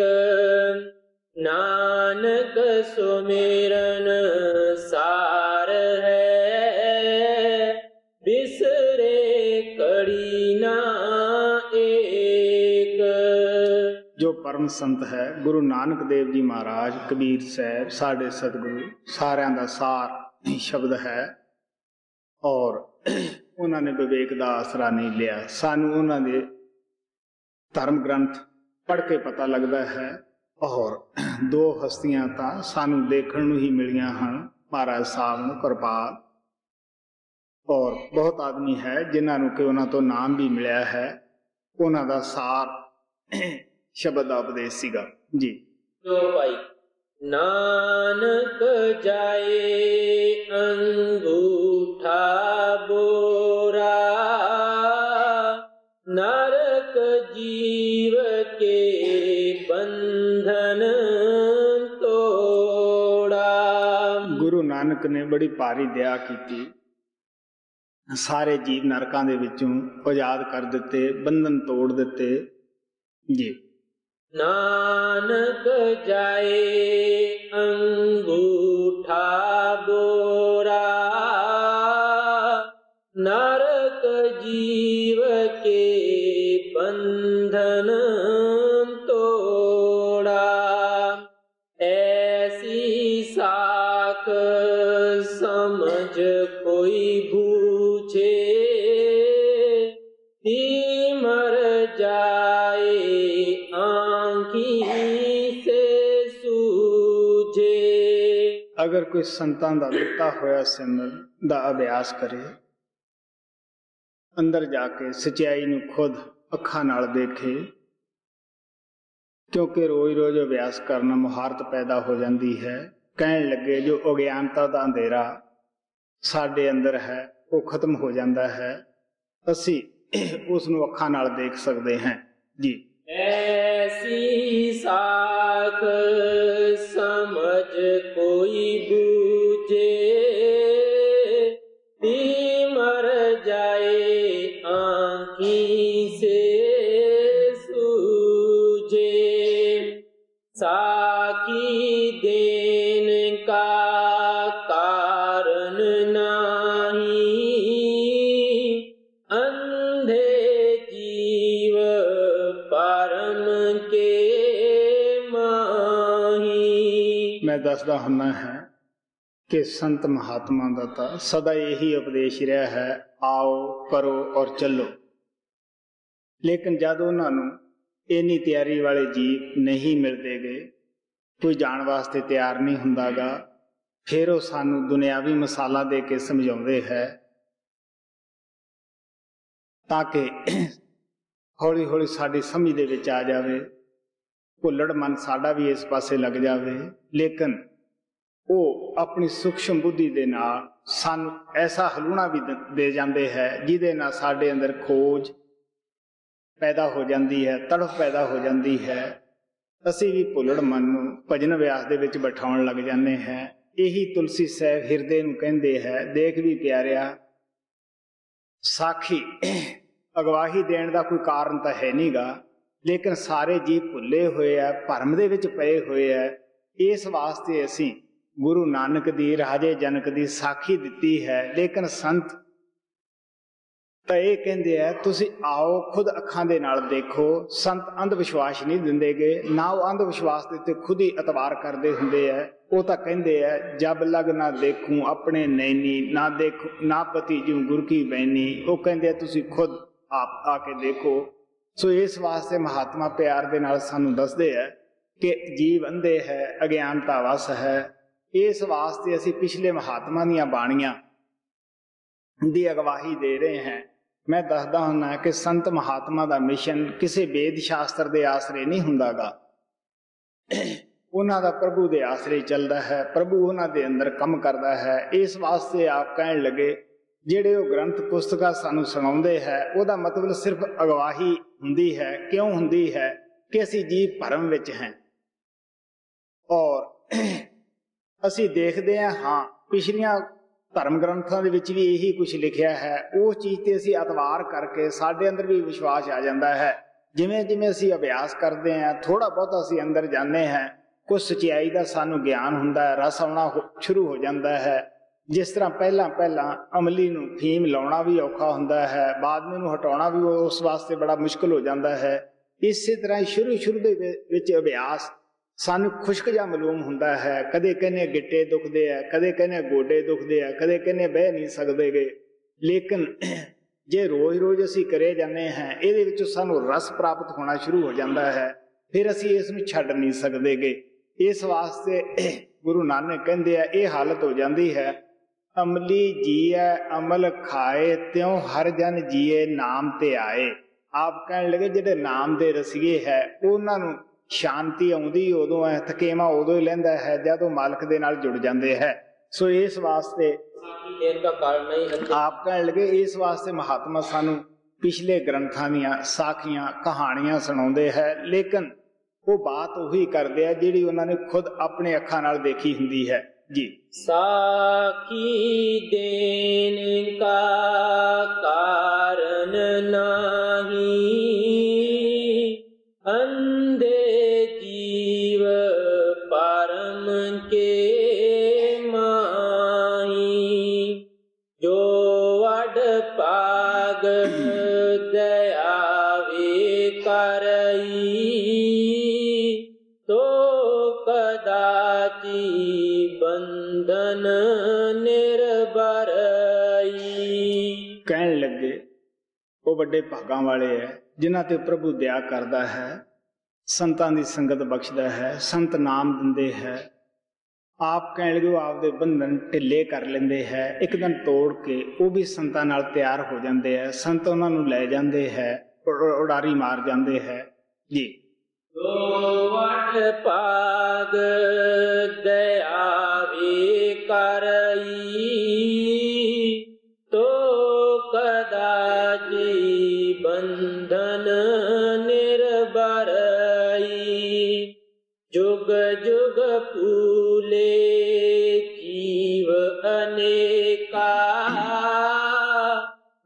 ਨਾਨਕ ਸੁਮਿਰਨ ਸਾਰ ਹੈ, ਬਿਸਰੇ ਕੜੀ ਨਾ ਏਕ। ਜੋ ਪਰਮ ਸੰਤ ਹੈ ਗੁਰੂ ਨਾਨਕ ਦੇਵ ਜੀ ਮਹਾਰਾਜ, ਕਬੀਰ ਸਾਹਿਬ, ਸਾਡੇ ਸਤਿਗੁਰੂ, ਸਾਰਿਆਂ ਦਾ ਸਾਰ ਸ਼ਬਦ ਹੈ, ਔਰ ਉਹਨਾਂ ਨੇ ਵਿਵੇਕ ਦਾ ਆਸਰਾ ਨਹੀਂ ਲਿਆ। ਸਾਨੂੰ ਉਹਨਾਂ ਦੇ ਧਰਮ ਗ੍ਰੰਥ ਪੜ੍ਹ ਕੇ ਪਤਾ ਲੱਗਦਾ ਹੈ, ਔਰ ਦੋ ਹਸਤੀਆਂ ਤਾਂ ਸਾਨੂੰ ਦੇਖਣ ਨੂੰ ਹੀ ਮਿਲੀਆਂ ਹਨ, ਮਹਾਰਾਜ ਸਾਹਿਬ ਨੂੰ ਕਿਰਪਾਲ, ਔਰ ਬਹੁਤ ਆਦਮੀ ਹੈ ਜਿਨ੍ਹਾਂ ਨੂੰ ਕਿ ਉਹਨਾਂ ਤੋਂ ਨਾਮ ਵੀ ਮਿਲਿਆ ਹੈ। ਉਹਨਾਂ ਦਾ ਸਾਰ ਸ਼ਬਦ ਦਾ ਉਪਦੇਸ਼ ਸੀਗਾ ਜੀ। ਜੋ ਭਾਈ ਨਾਨਕ ਜਾਏ ਅੰਗੂਠਾ ਬੋਰਾ, ਨਰਕ ਜੀਵ ਕੇ ਬੰਧਨ ਤੋੜਾ। ਗੁਰੂ ਨਾਨਕ ਨੇ ਬੜੀ ਭਾਰੀ ਦਇਆ ਕੀਤੀ, ਸਾਰੇ ਜੀਵ ਨਰਕਾਂ ਦੇ ਵਿੱਚੋਂ ਆਜ਼ਾਦ ਕਰ ਦਿੱਤੇ, ਬੰਧਨ ਤੋੜ ਦਿੱਤੇ ਜੀ। ਨਾਨਕ ਜਾਏ ਅੰਗੂਠਾ ਬੋਰਾ, ਨਰਕ ਜੀਵ ਕੇ ਬੰਧਨ ਤੋੜਾ। ਐਸੀ ਸਾਖ ਸਮਝ ਕੋਈ ਬੂਝੇ, ਤੀ ਮਰ ਜਾਏ ਸੇ ਸੂਝੇ। ਅਗਰ ਕੋਈ ਸੰਤਾਂ ਦਾ ਦਿੱਤਾ ਹੋਇਆ ਸਿਮਰਨ ਦਾ ਅਭਿਆਸ ਕਰੇ, ਅੰਦਰ ਜਾ ਕੇ ਸਚਾਈ ਨੂੰ ਖੁਦ ਅੱਖਾਂ ਨਾਲ ਦੇਖੇ, ਕਿਉਂਕਿ ਰੋਜ਼ ਰੋਜ਼ ਅਭਿਆਸ ਕਰਨਾ ਮੁਹਾਰਤ ਪੈਦਾ ਹੋ ਜਾਂਦੀ ਹੈ, ਕਹਿਣ ਲੱਗੇ ਜੋ ਅਗਿਆਨਤਾ ਦਾ ਅੰਧੇਰਾ ਸਾਡੇ ਅੰਦਰ ਹੈ ਉਹ ਖਤਮ ਹੋ ਜਾਂਦਾ ਹੈ, ਅਸੀਂ ਉਸ ਨੂੰ ਅੱਖਾਂ ਨਾਲ ਦੇਖ ਸਕਦੇ ਹਾਂ ਜੀ। ਐਸੀ ਸਾਖ ਸਮਝ ਕੋਈ ਬੂਝੇ, ਤੀ ਮਰ ਜਾਏ ਆਂਖੀ ਸੇ ਸੂਝੇ, ਸਾਖੀ ਦੇਨ ਕਾ ਕਾਰਨ ਨਾਹੀ, ਅੰਧੇ ਜੀਵ ਪਰਮ ਕੇ ਮਾਹੀ। ਮੈਂ ਦੱਸਦਾ ਹੁੰਨਾ ਹੈ ਕਿ ਸੰਤ ਮਹਾਤਮਾ ਦਾ ਤਾਂ ਸਦਾ ਇਹੀ ਉਪਦੇਸ਼ ਰਿਹਾ ਹੈ, ਆਓ ਕਰੋ ਔਰ ਚੱਲੋ। ਲੇਕਿਨ ਜਦ ਉਹਨਾਂ ਨੂੰ ਇੰਨੀ ਤਿਆਰੀ ਵਾਲੇ ਜੀਵ ਨਹੀਂ ਮਿਲਦੇ ਗਏ, ਕੋਈ ਜਾਣ ਵਾਸਤੇ ਤਿਆਰ ਨਹੀਂ ਹੁੰਦਾ ਗਾ, ਫਿਰ ਉਹ ਸਾਨੂੰ ਦੁਨਿਆਵੀ ਮਸਾਲਾ ਦੇ ਕੇ ਸਮਝਾਉਂਦੇ ਹੈ ਤਾਂ ਕਿ ਹੌਲੀ ਹੌਲੀ ਸਾਡੀ ਸਮਝ ਦੇ ਵਿੱਚ ਆ ਜਾਵੇ, ਭੁੱਲੜ ਮਨ ਸਾਡਾ ਵੀ ਇਸ ਪਾਸੇ ਲੱਗ ਜਾਵੇ। ਲੇਕਿਨ ਉਹ ਆਪਣੀ ਸੂਖਸ਼ਮ ਬੁੱਧੀ ਦੇ ਨਾਲ ਸਾਨੂੰ ਐਸਾ ਹਲੂਣਾ ਵੀ ਦੇ ਜਾਂਦੇ ਹੈ ਜਿਹਦੇ ਨਾਲ ਸਾਡੇ ਅੰਦਰ ਖੋਜ ਪੈਦਾ ਹੋ ਜਾਂਦੀ ਹੈ, ਤੜਫ ਪੈਦਾ ਹੋ ਜਾਂਦੀ ਹੈ। ਅਸੀਂ ਵੀ ਭੁੱਲੜ ਮਨ ਨੂੰ ਭਜਨ ਅਭਿਆਸ ਦੇ ਵਿੱਚ ਬਿਠਾਉਣ ਲੱਗ ਜਾਂਦੇ ਹਾਂ। ਇਹੀ ਤੁਲਸੀ ਸਾਹਿਬ ਹਿਰਦੇ ਨੂੰ ਕਹਿੰਦੇ ਹੈ, ਦੇਖ ਵੀ ਪਿਆਰਿਆ, ਸਾਖੀ ਅਗਵਾਹੀ ਦੇਣ ਦਾ ਕੋਈ ਕਾਰਨ ਤਾਂ ਹੈ ਨਹੀਂ ਗਾ, ਲੇਕਿਨ ਸਾਰੇ ਜੀਵ ਭੁੱਲੇ ਹੋਏ ਆ, ਭਰਮ ਦੇ ਵਿੱਚ ਪਏ ਹੋਏ ਆ। ਇਸ ਵਾਸਤੇ ਅਸੀਂ ਗੁਰੂ ਨਾਨਕ ਦੀ, ਰਾਜੇ ਜਨਕ ਦੀ ਸਾਖੀ ਦਿੱਤੀ ਹੈ। ਲੇਕਿਨ ਸੰਤ ਤਾਂ ਇਹ ਕਹਿੰਦੇ ਆ ਤੁਸੀਂ ਆਓ ਖੁਦ ਅੱਖਾਂ ਦੇ ਨਾਲ ਦੇਖੋ। ਸੰਤ ਅੰਧ ਵਿਸ਼ਵਾਸ ਨਹੀਂ ਦਿੰਦੇਗੇ, ਨਾ ਉਹ ਅੰਧ ਵਿਸ਼ਵਾਸ ਦੇ ਉੱਤੇ ਖੁਦ ਹੀ ਇਤਬਾਰ ਕਰਦੇ ਹੁੰਦੇ ਆ। ਉਹ ਤਾਂ ਕਹਿੰਦੇ ਆ ਜਬ ਲਗ ਨਾ ਦੇਖੂੰ ਆਪਣੇ ਨੈਣੀ, ਨਾ ਦੇਖੂ ਨਾ ਪਤੀ ਜਿਉ ਗੁਰ ਕੀ ਬੈਨੀ। ਉਹ ਕਹਿੰਦੇ ਆ ਤੁਸੀਂ ਖੁਦ ਆਪ ਆ ਕੇ ਦੇਖੋ। ਸੋ ਇਸ ਵਾਸਤੇ ਮਹਾਤਮਾ ਪਿਆਰ ਦੇ ਨਾਲ ਸਾਨੂੰ ਦੱਸਦੇ ਆ ਕਿ ਜੀਵ ਅੰਧੇ ਹੈ, ਅਗਿਆਨਤਾ ਵਸ ਹੈ। ਇਸ ਵਾਸਤੇ ਅਸੀਂ ਪਿਛਲੇ ਮਹਾਤਮਾ ਦੀਆਂ ਬਾਣੀਆਂ ਦੀ ਅਗਵਾਈ ਦੇ ਰਹੇ ਹਾਂ। ਮੈਂ ਦੱਸਦਾ ਹੁੰਦਾ ਕਿ ਸੰਤ ਮਹਾਤਮਾ ਦਾ ਮਿਸ਼ਨ ਕਿਸੇ ਵੇਦ ਸ਼ਾਸਤਰ ਦੇ ਆਸਰੇ ਨਹੀਂ ਹੁੰਦਾ ਗਾ, ਉਹਨਾਂ ਦਾ ਪ੍ਰਭੂ ਦੇ ਆਸਰੇ ਚੱਲਦਾ ਹੈ। ਪ੍ਰਭੂ ਉਹਨਾਂ ਦੇ ਅੰਦਰ ਕੰਮ ਕਰਦਾ ਹੈ। ਇਸ ਵਾਸਤੇ ਆਪ ਕਹਿਣ ਲੱਗੇ ਜਿਹੜੇ ਉਹ ਗ੍ਰੰਥ ਪੁਸਤਕਾਂ ਸਾਨੂੰ ਸੁਣਾਉਂਦੇ ਹੈ, ਉਹਦਾ ਮਤਲਬ ਸਿਰਫ ਅਗਵਾਈ ਹੁੰਦੀ ਹੈ। ਕਿਉਂ ਹੁੰਦੀ ਹੈ? ਕਿ ਅਸੀਂ ਜੀਵ ਭਰਮ ਵਿੱਚ ਹਾਂ ਔਰ ਅਸੀਂ ਦੇਖਦੇ ਹਾਂ ਹਾਂ ਪਿਛਲੀਆਂ ਧਰਮ ਗ੍ਰੰਥਾਂ ਦੇ ਵਿੱਚ ਵੀ ਇਹੀ ਕੁਝ ਲਿਖਿਆ ਹੈ। ਉਸ ਚੀਜ਼ ਤੇ ਅਸੀਂ ਅਤਵਾਰ ਕਰਕੇ ਸਾਡੇ ਅੰਦਰ ਵੀ ਵਿਸ਼ਵਾਸ ਆ ਜਾਂਦਾ ਹੈ। ਜਿਵੇਂ ਜਿਵੇਂ ਅਸੀਂ ਅਭਿਆਸ ਕਰਦੇ ਹਾਂ, ਥੋੜਾ ਬਹੁਤਾ ਅਸੀਂ ਅੰਦਰ ਜਾਂਦੇ ਹਾਂ, ਕੁਝ ਸੱਚਾਈ ਦਾ ਸਾਨੂੰ ਗਿਆਨ ਹੁੰਦਾ ਹੈ, ਰਸ ਆਉਣਾ ਸ਼ੁਰੂ ਹੋ ਜਾਂਦਾ ਹੈ। ਜਿਸ ਤਰ੍ਹਾਂ ਪਹਿਲਾਂ ਪਹਿਲਾਂ ਅਮਲੀ ਨੂੰ ਫੀਮ ਲਾਉਣਾ ਵੀ ਔਖਾ ਹੁੰਦਾ ਹੈ, ਬਾਅਦ ਨੂੰ ਹਟਾਉਣਾ ਵੀ ਉਸ ਵਾਸਤੇ ਬੜਾ ਮੁਸ਼ਕਿਲ ਹੋ ਜਾਂਦਾ ਹੈ। ਇਸੇ ਤਰ੍ਹਾਂ ਸ਼ੁਰੂ ਸ਼ੁਰੂ ਦੇ ਵਿੱਚ ਅਭਿਆਸ ਸਾਨੂੰ ਖੁਸ਼ਕ ਜਿਹਾ ਮਾਲੂਮ ਹੁੰਦਾ ਹੈ। ਕਦੇ ਕਹਿੰਦੇ ਗਿੱਟੇ ਦੁਖਦੇ ਆ, ਕਦੇ ਕਹਿੰਦੇ ਗੋਡੇ ਦੁਖਦੇ ਆ, ਕਦੇ ਕਹਿੰਦੇ ਬਹਿ ਨਹੀਂ ਸਕਦੇਗੇ। ਲੇਕਿਨ ਜੇ ਰੋਜ਼ ਰੋਜ਼ ਅਸੀਂ ਕਰੇ ਜਾਂਦੇ ਹਾਂ, ਇਹਦੇ ਵਿੱਚੋਂ ਸਾਨੂੰ ਰਸ ਪ੍ਰਾਪਤ ਹੋਣਾ ਸ਼ੁਰੂ ਹੋ ਜਾਂਦਾ ਹੈ। ਫਿਰ ਅਸੀਂ ਇਸ ਨੂੰ ਛੱਡ ਨਹੀਂ ਸਕਦੇਗੇ। ਇਸ ਵਾਸਤੇ ਗੁਰੂ ਨਾਨਕ ਕਹਿੰਦੇ ਆ ਇਹ ਹਾਲਤ ਹੋ ਜਾਂਦੀ ਹੈ, ਅਮਲੀ ਜੀਐ ਅਮਲ ਖਾਏ, ਤਿਉ ਹਰ ਜਨ ਜੀਏ ਨਾਮ ਤੇ ਆਏ। ਆਪ ਕਹਿਣ ਲੱਗੇ ਜਿਹੜੇ ਨਾਮ ਦੇ ਰਸੀਏ ਹੈ ਉਹਨਾਂ ਨੂੰ ਸ਼ਾਂਤੀ ਆਉਂਦੀ ਉਦੋਂ ਹੈ, ਥਕੇਵਾਂ ਉਦੋਂ ਹੀ ਲੈਂਦਾ ਹੈ ਜਦ ਉਹ ਮਾਲਕ ਦੇ ਨਾਲ ਜੁੜ ਜਾਂਦੇ ਹੈ। ਸੋ ਇਸ ਵਾਸਤੇ ਆਪ ਕਹਿਣ ਲੱਗੇ ਇਸ ਵਾਸਤੇ ਮਹਾਤਮਾ ਸਾਨੂੰ ਪਿਛਲੇ ਗ੍ਰੰਥਾਂ ਦੀਆਂ ਸਾਖੀਆਂ ਕਹਾਣੀਆਂ ਸੁਣਾਉਂਦੇ ਹੈ। ਲੇਕਿਨ ਉਹ ਬਾਤ ਉਹੀ ਕਰਦੇ ਆ ਜਿਹੜੀ ਉਹਨਾਂ ਨੇ ਖੁਦ ਆਪਣੇ ਅੱਖਾਂ ਨਾਲ ਦੇਖੀ ਹੁੰਦੀ ਹੈ ਜੀ। ਸਾਖੀ ਦੇਨ ਕਾ ਕਾਰਨ ਨਾਹੀ, ਅੰਧੇ ਜੀਵ ਪਰਮ ਕੇ ਮਾਹੀ। ਜੋ ਵਡ ਪਾਗ ਦਇਆ ਵੇ ਕਰਈ, ਤੋ ਕਦਾਚੀ ਬੰਧਨ ਨਿਰਭਰਈ। ਕਹਿਣ ਲੱਗੇ ਉਹ ਵੱਡੇ ਭਾਗਾਂ ਵਾਲੇ ਹੈ ਜਿਨ੍ਹਾਂ ਤੇ ਪ੍ਰਭੂ ਦਇਆ ਕਰਦਾ ਹੈ, ਸੰਤਾਂ ਦੀ ਸੰਗਤ ਬਖਸ਼ਦਾ ਹੈ, ਸੰਤ ਨਾਮ ਦਿੰਦੇ ਹੈ। ਆਪ ਕਹਿਣ ਲੱਗੇ ਉਹ ਆਪਦੇ ਬੰਧਨ ਢਿੱਲੇ ਕਰ ਲੈਂਦੇ ਹੈ, ਇੱਕ ਦਿਨ ਤੋੜ ਕੇ ਉਹ ਵੀ ਸੰਤਾਂ ਨਾਲ ਤਿਆਰ ਹੋ ਜਾਂਦੇ ਹੈ। ਸੰਤ ਉਹਨਾਂ ਨੂੰ ਲੈ ਜਾਂਦੇ ਹੈ, ਉਡਾਰੀ ਮਾਰ ਜਾਂਦੇ ਹੈ ਜੀ। ਜੋ ਵਡ ਪਾਗ ਦਇਆ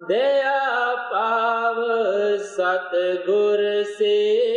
ਦਇਆ ਪਾਵ ਸਤਿਗੁਰ ਸੇ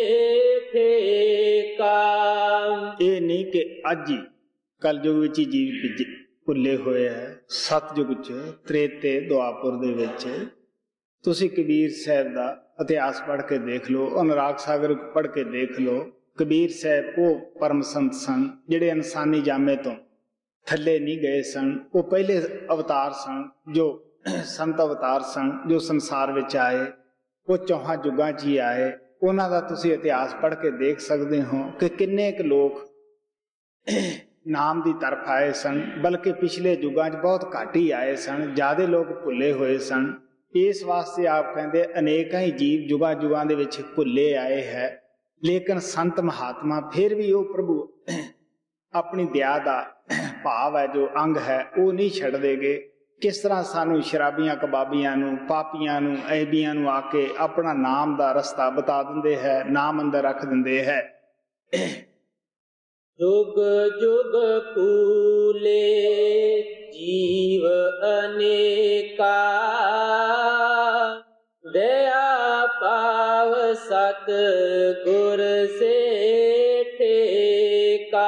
ਠੇਕਾ। ਇਹ ਨਹੀਂ ਕਿ ਅੱਜ ਹੀ ਕਲਯੁਗ ਵਿੱਚ ਹੀ ਜੀਵ ਭੁੱਲੇ ਹੋਏ ਹੈ। ਸਤਯੁਗ ਚ, ਤ੍ਰੇਤੇ, ਦੁਆਪੁਰ ਦੇ ਵਿੱਚ ਤੁਸੀਂ ਕਬੀਰ ਸਾਹਿਬ ਦਾ ਇਤਿਹਾਸ ਪੜ੍ਹ ਕੇ ਦੇਖ ਲਓ, ਅਨੁਰਾਗ ਸਾਗਰ ਪੜ੍ਹ ਕੇ ਦੇਖ ਲਓ। ਕਬੀਰ ਸਾਹਿਬ ਉਹ ਪਰਮ ਸੰਤ ਸਨ ਜਿਹੜੇ ਇਨਸਾਨੀ ਜਾਮੇ ਤੋਂ ਥੱਲੇ ਨਹੀਂ ਗਏ ਸਨ। ਉਹ ਪਹਿਲੇ ਅਵਤਾਰ ਸਨ ਜੋ ਸੰਤ ਅਵਤਾਰ ਸਨ ਜੋ ਸੰਸਾਰ ਵਿੱਚ ਆਏ। ਉਹ ਚੌਹਾਂ ਯੁੱਗਾਂ 'ਚ ਹੀ ਆਏ। ਉਹਨਾਂ ਦਾ ਤੁਸੀਂ ਇਤਿਹਾਸ ਪੜ੍ਹ ਕੇ ਦੇਖ ਸਕਦੇ ਹੋ ਕਿ ਕਿੰਨੇ ਕੁ ਲੋਕ ਨਾਮ ਦੀ ਤਰਫ ਆਏ ਸਨ, ਬਲਕਿ ਪਿਛਲੇ ਯੁੱਗਾਂ 'ਚ ਬਹੁਤ ਘੱਟ ਹੀ ਆਏ ਸਨ। ਜ਼ਿਆਦਾ ਲੋਕ ਭੁੱਲੇ ਹੋਏ ਸਨ। ਇਸ ਵਾਸਤੇ ਆਪ ਕਹਿੰਦੇ ਅਨੇਕਾਂ ਹੀ ਜੀਵ ਯੁਗਾਂ ਯੁਗਾਂ ਦੇ ਵਿੱਚ ਭੁੱਲੇ ਆਏ ਹੈ, ਲੇਕਿਨ ਸੰਤ ਮਹਾਤਮਾ ਫਿਰ ਵੀ ਉਹ ਪ੍ਰਭੂ ਆਪਣੀ ਦਇਆ ਦਾ ਭਾਵ ਹੈ ਜੋ ਅੰਗ ਹੈ ਉਹ ਨਹੀਂ ਛੱਡਦੇਗੇ। ਕਿਸ ਤਰ੍ਹਾਂ ਸਾਨੂੰ ਸ਼ਰਾਬੀਆਂ ਕਬਾਬੀਆਂ ਨੂੰ, ਪਾਪੀਆਂ ਨੂੰ, ਐਬੀਆਂ ਨੂੰ ਆ ਕੇ ਆਪਣਾ ਨਾਮ ਦਾ ਰਸਤਾ ਬਤਾ ਦਿੰਦੇ ਹੈ, ਨਾਮ ਅੰਦਰ ਰੱਖ ਦਿੰਦੇ ਹੈ। ਜੁਗ ਜੁਗ ਫੂਲੇ ਜੀਵ ਅਨੇਕਾ, ਦਇਆ ਪਾਵ ਸਤ ਗੁਰ ਸੇ ਠੇਕਾ।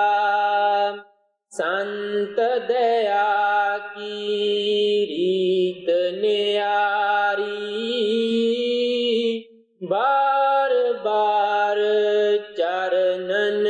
ਸੰਤ ਦਇਆ ਕੀ ਰੀਤ ਨਿਆਰੀ, ਬਾਰ ਬਾਰ ਚਰਨਨ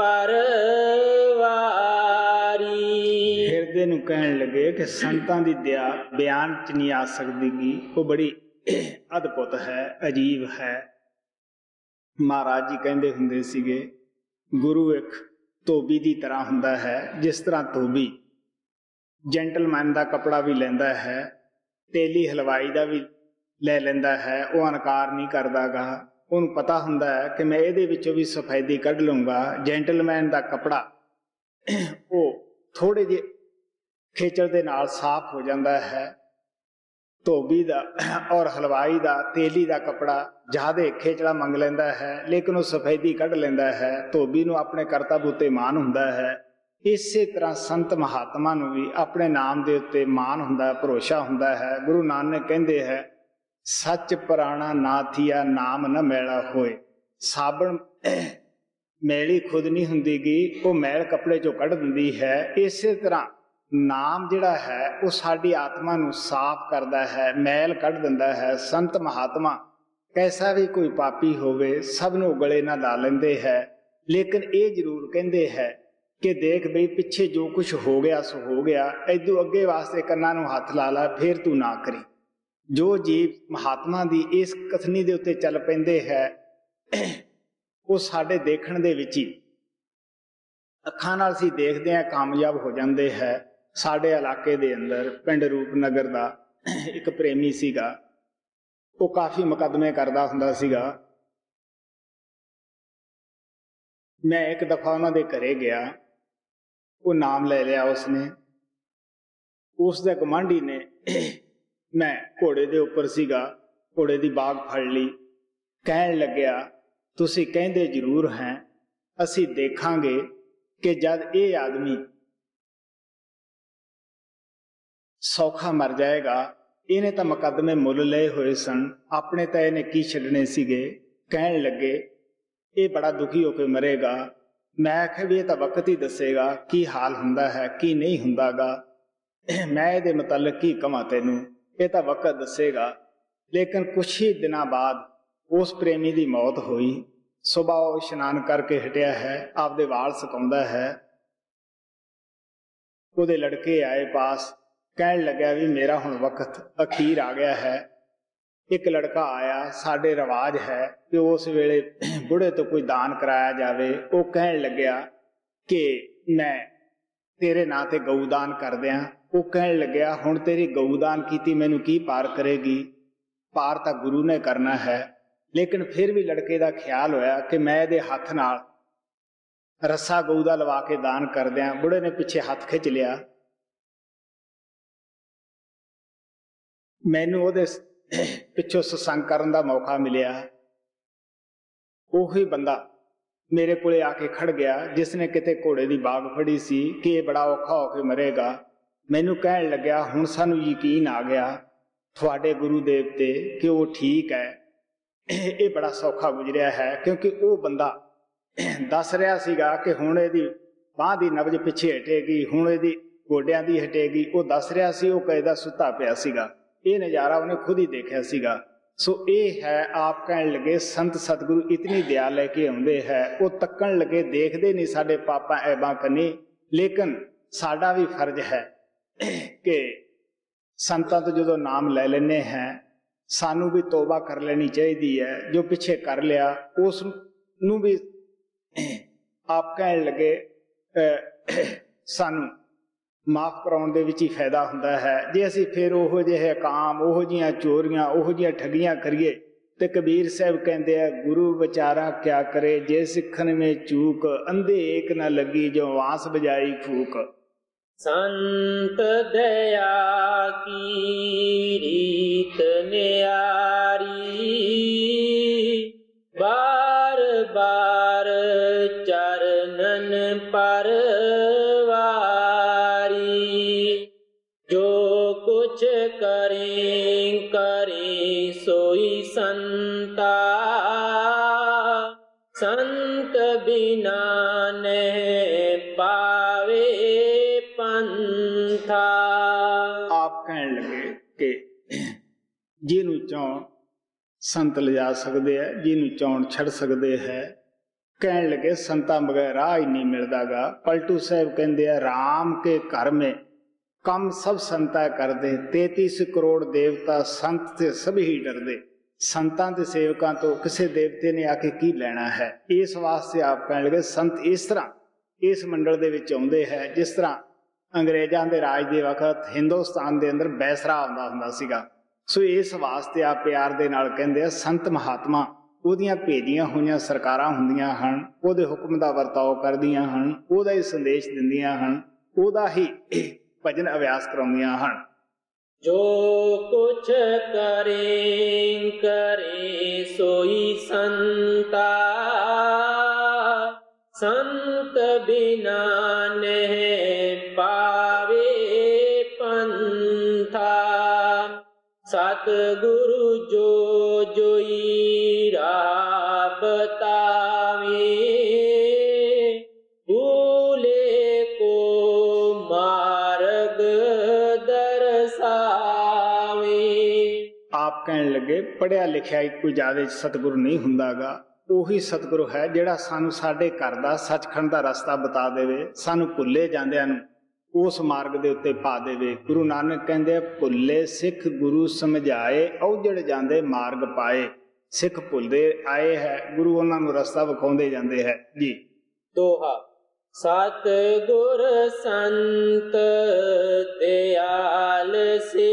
ਪਰਵਾਰੀ। ਹਿਰਦੇ ਨੂੰ ਕਹਿਣ ਲੱਗੇ ਕਿ ਸੰਤਾਂ ਦੀ ਦਇਆ ਬਿਆਨ ਚ ਨਹੀਂ ਆ ਸਕਦੀਗੀ, ਉਹ ਬੜੀ ਅਦਭੁਤ ਹੈ, ਅਜੀਬ ਹੈ। ਮਹਾਰਾਜ ਜੀ ਕਹਿੰਦੇ ਹੁੰਦੇ ਸੀਗੇ ਗੁਰੂ ਇੱਕ ਧੋਬੀ ਦੀ ਤਰ੍ਹਾਂ ਹੁੰਦਾ ਹੈ। ਜਿਸ ਤਰ੍ਹਾਂ ਧੋਬੀ ਜੈਂਟਲਮੈਨ ਦਾ ਕੱਪੜਾ ਵੀ ਲੈਂਦਾ ਹੈ, ਤੇਲੀ ਹਲਵਾਈ ਦਾ ਵੀ ਲੈ ਲੈਂਦਾ ਹੈ, ਉਹ ਇਨਕਾਰ ਨਹੀਂ ਕਰਦਾਗਾ। ਉਹਨੂੰ ਪਤਾ ਹੁੰਦਾ ਹੈ ਕਿ ਮੈਂ ਇਹਦੇ ਵਿੱਚੋਂ ਵੀ ਸਫੈਦੀ ਕੱਢ ਲਊਂਗਾ। ਜੈਂਟਲਮੈਨ ਦਾ ਕੱਪੜਾ ਉਹ ਥੋੜੇ ਜਿਹੇ ਖੇਚਲ ਦੇ ਨਾਲ ਸਾਫ਼ ਹੋ ਜਾਂਦਾ ਹੈ। ਧੋਬੀ ਦਾ ਔਰ ਹਲਵਾਈ ਦਾ, ਤੇਲੀ ਦਾ ਕੱਪੜਾ ਜ਼ਿਆਦਾ ਖੇਚਲਾ ਮੰਗ ਲੈਂਦਾ ਹੈ, ਲੇਕਿਨ ਉਹ ਸਫੈਦੀ ਕੱਢ ਲੈਂਦਾ ਹੈ। ਧੋਬੀ ਨੂੰ ਆਪਣੇ ਕਰਤੱਵ ਉੱਤੇ ਮਾਣ ਹੁੰਦਾ ਹੈ। ਇਸੇ ਤਰ੍ਹਾਂ ਸੰਤ ਮਹਾਤਮਾ ਨੂੰ ਵੀ ਆਪਣੇ ਨਾਮ ਦੇ ਉੱਤੇ ਮਾਣ ਹੁੰਦਾ, ਭਰੋਸਾ ਹੁੰਦਾ ਹੈ। ਗੁਰੂ ਨਾਨਕ ਕਹਿੰਦੇ ਹੈ ਸੱਚ ਪੁਰਾਣਾ ਨਾ ਥੀਆ ਨਾਮ ਨ ਮੈਲਾ ਹੋਏ। ਸਾਬਣ ਮੈਲੀ ਖੁਦ ਨਹੀਂ ਹੁੰਦੀਗੀ, ਉਹ ਮੈਲ ਕੱਪੜੇ ਚੋਂ ਕੱਢ ਦਿੰਦੀ ਹੈ। ਇਸੇ ਤਰ੍ਹਾਂ ਨਾਮ ਜਿਹੜਾ ਹੈ ਉਹ ਸਾਡੀ ਆਤਮਾ ਨੂੰ ਸਾਫ਼ ਕਰਦਾ ਹੈ, ਮੈਲ ਕੱਢ ਦਿੰਦਾ ਹੈ। ਸੰਤ ਮਹਾਤਮਾ ਕੈਸਾ ਵੀ ਕੋਈ ਪਾਪੀ ਹੋਵੇ ਸਭ ਨੂੰ ਗਲੇ ਨਾਲ ਲਾ ਲੈਂਦੇ ਹੈ, ਲੇਕਿਨ ਇਹ ਜ਼ਰੂਰ ਕਹਿੰਦੇ ਹੈ ਕਿ ਦੇਖ ਬਈ ਪਿੱਛੇ ਜੋ ਕੁਛ ਹੋ ਗਿਆ ਸੋ ਹੋ ਗਿਆ, ਏਦੂ ਅੱਗੇ ਵਾਸਤੇ ਕੰਨਾਂ ਨੂੰ ਹੱਥ ਲਾ ਲਾ, ਫੇਰ ਤੂੰ ਨਾ ਕਰੀ। ਜੋ ਜੀਵ ਮਹਾਤਮਾ ਦੀ ਇਸ ਕਥਨੀ ਦੇ ਉੱਤੇ ਚੱਲ ਪੈਂਦੇ ਹੈ ਉਹ ਸਾਡੇ ਦੇਖਣ ਦੇ ਵਿੱਚ ਹੀ, ਅੱਖਾਂ ਨਾਲ ਅਸੀਂ ਦੇਖਦੇ ਹਾਂ, ਕਾਮਯਾਬ ਹੋ ਜਾਂਦੇ ਹੈ। ਸਾਡੇ ਇਲਾਕੇ ਦੇ ਅੰਦਰ ਪਿੰਡ ਰੂਪਨਗਰ ਦਾ ਇੱਕ ਪ੍ਰੇਮੀ ਸੀਗਾ, ਉਹ ਕਾਫੀ ਮੁਕੱਦਮੇ ਕਰਦਾ ਹੁੰਦਾ ਸੀਗਾ। ਮੈਂ ਇੱਕ ਦਫਾ ਉਹਨਾਂ ਦੇ ਘਰੇ ਗਿਆ, ਉਹ ਨਾਮ ਲੈ ਲਿਆ ਉਸਨੇ। ਉਸ ਦੇ ਗੁਆਂਢੀ ਨੇ, ਮੈਂ ਘੋੜੇ ਦੇ ਉੱਪਰ ਸੀਗਾ, ਘੋੜੇ ਦੀ ਬਾਗ ਫੜ ਲਈ। ਕਹਿਣ ਲੱਗਿਆ ਤੁਸੀਂ ਕਹਿੰਦੇ ਜ਼ਰੂਰ ਹੈ, ਅਸੀਂ ਦੇਖਾਂਗੇ ਕਿ ਜਦ ਇਹ ਆਦਮੀ ਸੌਖਾ ਮਰ ਜਾਏਗਾ, ਇਹਨੇ ਤਾਂ ਮੁਕੱਦਮੇ ਮੁੱਲ ਲਏ ਹੋਏ ਸਨ, ਆਪਣੇ ਤਾਂ ਇਹਨੇ ਕੀ ਛੱਡਣੇ ਸੀਗੇ। ਕਹਿਣ ਲੱਗੇ ਇਹ ਬੜਾ ਦੁਖੀ ਹੋ ਕੇ ਮਰੇਗਾ। ਮੈਂ ਆਖਿਆ ਵੀ ਇਹ ਤਾਂ ਵਕਤ ਹੀ ਦੱਸੇਗਾ ਕੀ ਹਾਲ ਹੁੰਦਾ ਹੈ, ਕੀ ਨਹੀਂ ਹੁੰਦਾਗਾ। ਮੈਂ ਇਹਦੇ ਮੁਤਲਕ ਕੀ ਕਵਾਂ ਤੈਨੂੰ, ਇਹ ਤਾਂ ਵਕਤ ਦੱਸੇਗਾ। ਲੇਕਿਨ ਕੁਛ ਹੀ ਦਿਨਾਂ ਬਾਅਦ ਉਸ ਪ੍ਰੇਮੀ ਦੀ ਮੌਤ ਹੋਈ। ਸੁਬਾਹ ਉਹ ਇਸ਼ਨਾਨ ਕਰਕੇ ਹਟਿਆ ਹੈ, ਆਪਦੇ ਵਾਲ ਸੁਕਾਉਂਦਾ ਹੈ। ਉਹਦੇ ਲੜਕੇ ਆਏ ਪਾਸ, ਕਹਿਣ ਲੱਗਿਆ ਵੀ ਮੇਰਾ ਹੁਣ ਵਕਤ ਅਖੀਰ ਆ ਗਿਆ ਹੈ। ਇੱਕ ਲੜਕਾ ਆਇਆ, ਸਾਡੇ ਰਿਵਾਜ ਹੈ ਕਿ ਉਸ ਵੇਲੇ ਬੁੜੇ ਤੋਂ ਕੋਈ ਦਾਨ ਕਰਾਇਆ ਜਾਵੇ। ਉਹ ਕਹਿਣ ਲੱਗਿਆ ਕਿ ਮੈਂ ਤੇਰੇ ਨਾਂ ਤੇ ਗਊਦਾਨ ਕਰ ਦਿਆਂ। ਉਹ ਕਹਿਣ ਲੱਗਿਆ ਹੁਣ ਤੇਰੀ ਗਊਦਾਨ ਕੀਤੀ ਮੈਨੂੰ ਕੀ ਪਾਰ ਕਰੇਗੀ, ਪਾਰ ਤਾਂ ਗੁਰੂ ਨੇ ਕਰਨਾ ਹੈ। ਲੇਕਿਨ ਫਿਰ ਵੀ ਲੜਕੇ ਦਾ ਖਿਆਲ ਹੋਇਆ ਕਿ ਮੈਂ ਇਹਦੇ ਹੱਥ ਨਾਲ ਰੱਸਾ ਗਊ ਦਾ ਲਵਾ ਕੇ ਦਾਨ ਕਰ ਦਿਆਂ। ਬੁੜੇ ਨੇ ਪਿੱਛੇ ਹੱਥ ਖਿੱਚ ਲਿਆ। ਮੈਨੂੰ ਉਹਦੇ ਪਿੱਛੋਂ ਸਤਸੰਗ ਕਰਨ ਦਾ ਮੌਕਾ ਮਿਲਿਆ। ਉਹੀ ਬੰਦਾ ਮੇਰੇ ਕੋਲੇ ਆ ਕੇ ਖੜ ਗਿਆ ਜਿਸਨੇ ਕਿਤੇ ਘੋੜੇ ਦੀ ਬਾਗ ਫੜੀ ਸੀ ਕਿ ਇਹ ਬੜਾ ਔਖਾ ਹੋ ਕੇ ਮਰੇਗਾ। ਮੈਨੂੰ ਕਹਿਣ ਲੱਗਿਆ ਹੁਣ ਸਾਨੂੰ ਯਕੀਨ ਆ ਗਿਆ, ਤੁਹਾਡੇ ਗੁਰੂ ਦੇਵ ਤੇ ਕਿ ਉਹ ਠੀਕ ਹੈ, ਇਹ ਬੜਾ ਸੌਖਾ ਗੁਜ਼ਰਿਆ ਹੈ। ਕਿਉਂਕਿ ਉਹ ਬੰਦਾ ਦੱਸ ਰਿਹਾ ਸੀਗਾ ਕਿ ਹੁਣ ਇਹਦੀ ਬਾਂਹ ਦੀ ਨਬਜ਼ ਪਿੱਛੇ ਹਟੇਗੀ, ਹੁਣ ਇਹਦੀ ਗੋਡਿਆਂ ਦੀ ਹਟੇਗੀ। ਉਹ ਦੱਸ ਰਿਹਾ ਸੀ, ਉਹ ਕਾਇਦਾ ਸੁੱਤਾ ਪਿਆ ਸੀਗਾ। ਇਹ ਨਜ਼ਾਰਾ ਉਹਨੇ ਖੁਦ ਹੀ ਦੇਖਿਆ ਸੀਗਾ। ਸੋ ਇਹ ਹੈ, ਆਪ ਕਹਿਣ ਲੱਗੇ ਸੰਤ ਸਤਿਗੁਰੂ ਇਤਨੀ ਦਇਆ ਲੈ ਕੇ ਆਉਂਦੇ ਹੈ। ਉਹ ਤੱਕਣ ਲੱਗੇ, ਦੇਖਦੇ ਨਹੀਂ ਸਾਡੇ ਪਾਪਾਂ ਐਬਾਂ ਕੰਨੀ, ਲੇਕਿਨ ਸਾਡਾ ਵੀ ਫਰਜ਼ ਹੈ ਕਿ ਸੰਤਾਂ ਤੋਂ ਜਦੋਂ ਨਾਮ ਲੈ ਲੈਂਦੇ ਹੈ, ਸਾਨੂੰ ਵੀ ਤੋਬਾ ਕਰ ਲੈਣੀ ਚਾਹੀਦੀ ਹੈ। ਜੋ ਪਿੱਛੇ ਕਰ ਲਿਆ ਉਸ ਨੂੰ ਵੀ ਆਪ ਕਹਿਣ ਲੱਗੇ ਸਾਨੂੰ ਮਾਫ ਕਰਾਉਣ ਦੇ ਵਿੱਚ ਹੀ ਫਾਇਦਾ ਹੁੰਦਾ ਹੈ। ਜੇ ਅਸੀਂ ਫਿਰ ਉਹੋ ਜਿਹੇ ਕਾਮ, ਉਹੋ ਜਿਹੀਆਂ ਚੋਰੀਆਂ, ਉਹੋ ਜਿਹੀਆਂ ਠੱਗੀਆਂ ਕਰੀਏ ਤੇ ਕਬੀਰ ਸਾਹਿਬ ਕਹਿੰਦੇ ਆ, ਗੁਰੂ ਵਿਚਾਰਾ ਕਿਆ ਕਰੇ ਜੇ ਸਿੱਖਣ ਮੇ ਚੂਕ, ਅੰਧੇ ਏਕ ਨਾ ਲੱਗੀ ਜੋ ਵਾਂਸ ਬਜਾਈ ਫੂਕ। ਸੰਤ ਦਇਆ ਕੀ ਰੀਤ ਨਿਆਰੀ, ਬਾਰ ਬਾਰ ਚਰਨਨ ਪਰ ਕੁਛ ਕਰੇ ਕਰੇ ਸੋਈ ਸੰਤਾ, ਸੰਤ ਬਿਨਾ ਨਹਿ ਪਾਵੇ ਪੰਥਾ। ਆਪ ਕਹਿਣ ਲੱਗੇ ਕਿ ਜਿਹਨੂੰ ਚਾਹੁਣ ਸੰਤ ਲਿਜਾ ਸਕਦੇ ਹੈ, ਜਿਹਨੂੰ ਚਾਹੁਣ ਛੱਡ ਸਕਦੇ ਹੈ। ਕਹਿਣ ਲੱਗੇ ਸੰਤਾਂ ਬਗੈਰ ਰਾਹ ਹੀ ਨਹੀਂ ਮਿਲਦਾਗਾ। ਪਲਟੂ ਸਾਹਿਬ ਕਹਿੰਦੇ ਆ, ਰਾਮ ਕੇ ਘਰ ਮੇ ਕੰਮ ਸਭ ਸੰਤਾ ਕਰਦੇ, ਤੇਤੀਸ ਕਰੋੜ ਦੇਵਤਾ ਸੰਤ ਤੇ ਸਭ ਹੀ ਡਰਦੇ। ਸੰਤਾਂ ਤੇ ਸੇਵਕਾਂ ਤੋਂ ਕਿਸੇ ਦੇਵਤੇ ਨੇ ਆ ਕੇ ਕੀ ਲੈਣਾ ਹੈ। ਇਸ ਵਾਸਤੇ ਆਪ ਕਹਿਣ ਲੱਗੇ ਸੰਤ ਇਸ ਤਰ੍ਹਾਂ ਇਸ ਮੰਡਲ ਦੇ ਵਿੱਚ ਆਉਂਦੇ ਹੈ, ਜਿਸ ਤਰ੍ਹਾਂ ਅੰਗਰੇਜ਼ਾਂ ਦੇ ਰਾਜ ਦੇ ਵਕਤ ਹਿੰਦੁਸਤਾਨ ਦੇ ਅੰਦਰ ਬੈਸਰਾ ਆਉਂਦਾ ਹੁੰਦਾ ਸੀਗਾ। ਸੋ ਇਸ ਵਾਸਤੇ ਆਪ ਪਿਆਰ ਦੇ ਨਾਲ ਕਹਿੰਦੇ ਆ, ਸੰਤ ਮਹਾਤਮਾ ਉਹਦੀਆਂ ਭੇਜੀਆਂ ਹੋਈਆਂ ਸਰਕਾਰਾਂ ਹੁੰਦੀਆਂ ਹਨ, ਉਹਦੇ ਹੁਕਮ ਦਾ ਵਰਤਾਓ ਕਰਦੀਆਂ ਹਨ, ਉਹਦਾ ਹੀ ਸੰਦੇਸ਼ ਦਿੰਦੀਆਂ ਹਨ, ਉਹਦਾ ਹੀ ਭਜਨ ਅਭਿਆਸ ਕਰਾਉਂਦੀਆਂ ਹਨ। ਜੋ ਕੁਛ ਕਰੇ ਕਰੇ ਸੋਈ ਸੰਤਾ, ਸੰਤ ਬਿਨਾ ਨਹਿ ਪਾਵੇ ਪੰਥਾ। ਸਤਿਗੁਰੂ ਜੋ ਜੋਈ ਰਾਹ ਬਤਾਵੇ, ਭੂਲੇ ਕੋ ਮਾਰਗ ਦਰਸਾਵੇ। ਆਪ ਕਹਿਣ ਲੱਗੇ ਪੜ੍ਹਿਆ ਲਿਖਿਆ ਕੋਈ ਜ਼ਿਆਦਾ ਸਤਿਗੁਰੂ ਨਹੀਂ ਹੁੰਦਾਗਾ। ਉਹੀ ਸਤਿਗੁਰੂ ਹੈ ਜਿਹੜਾ ਸਾਨੂੰ ਸਾਡੇ ਘਰ ਦਾ ਸੱਚਖੰਡ ਦਾ ਰਸਤਾ ਬਤਾ ਦੇਵੇ, ਸਾਨੂੰ ਭੁੱਲੇ ਜਾਂਦਿਆਂ ਨੂੰ ਉਸ ਮਾਰਗ ਦੇ ਉੱਤੇ ਪਾ ਦੇਵੇ। ਗੁਰੂ ਨਾਨਕ ਕਹਿੰਦੇ, ਭੁੱਲੇ ਸਿੱਖ ਗੁਰੂ ਸਮਝਾਏ, ਔਜੜ ਜਾਂਦੇ ਮਾਰਗ ਪਾਏ। ਸਿੱਖ ਭੁੱਲਦੇ ਆਏ ਹੈ, ਗੁਰੂ ਉਹਨਾਂ ਨੂੰ ਰਸਤਾ ਵਿਖਾਉਂਦੇ ਜਾਂਦੇ ਹੈ ਜੀ। ਦੋਹਾ ਸਤਿਗੁਰ ਸੰਤ ਦਿਆਲ ਸੇ,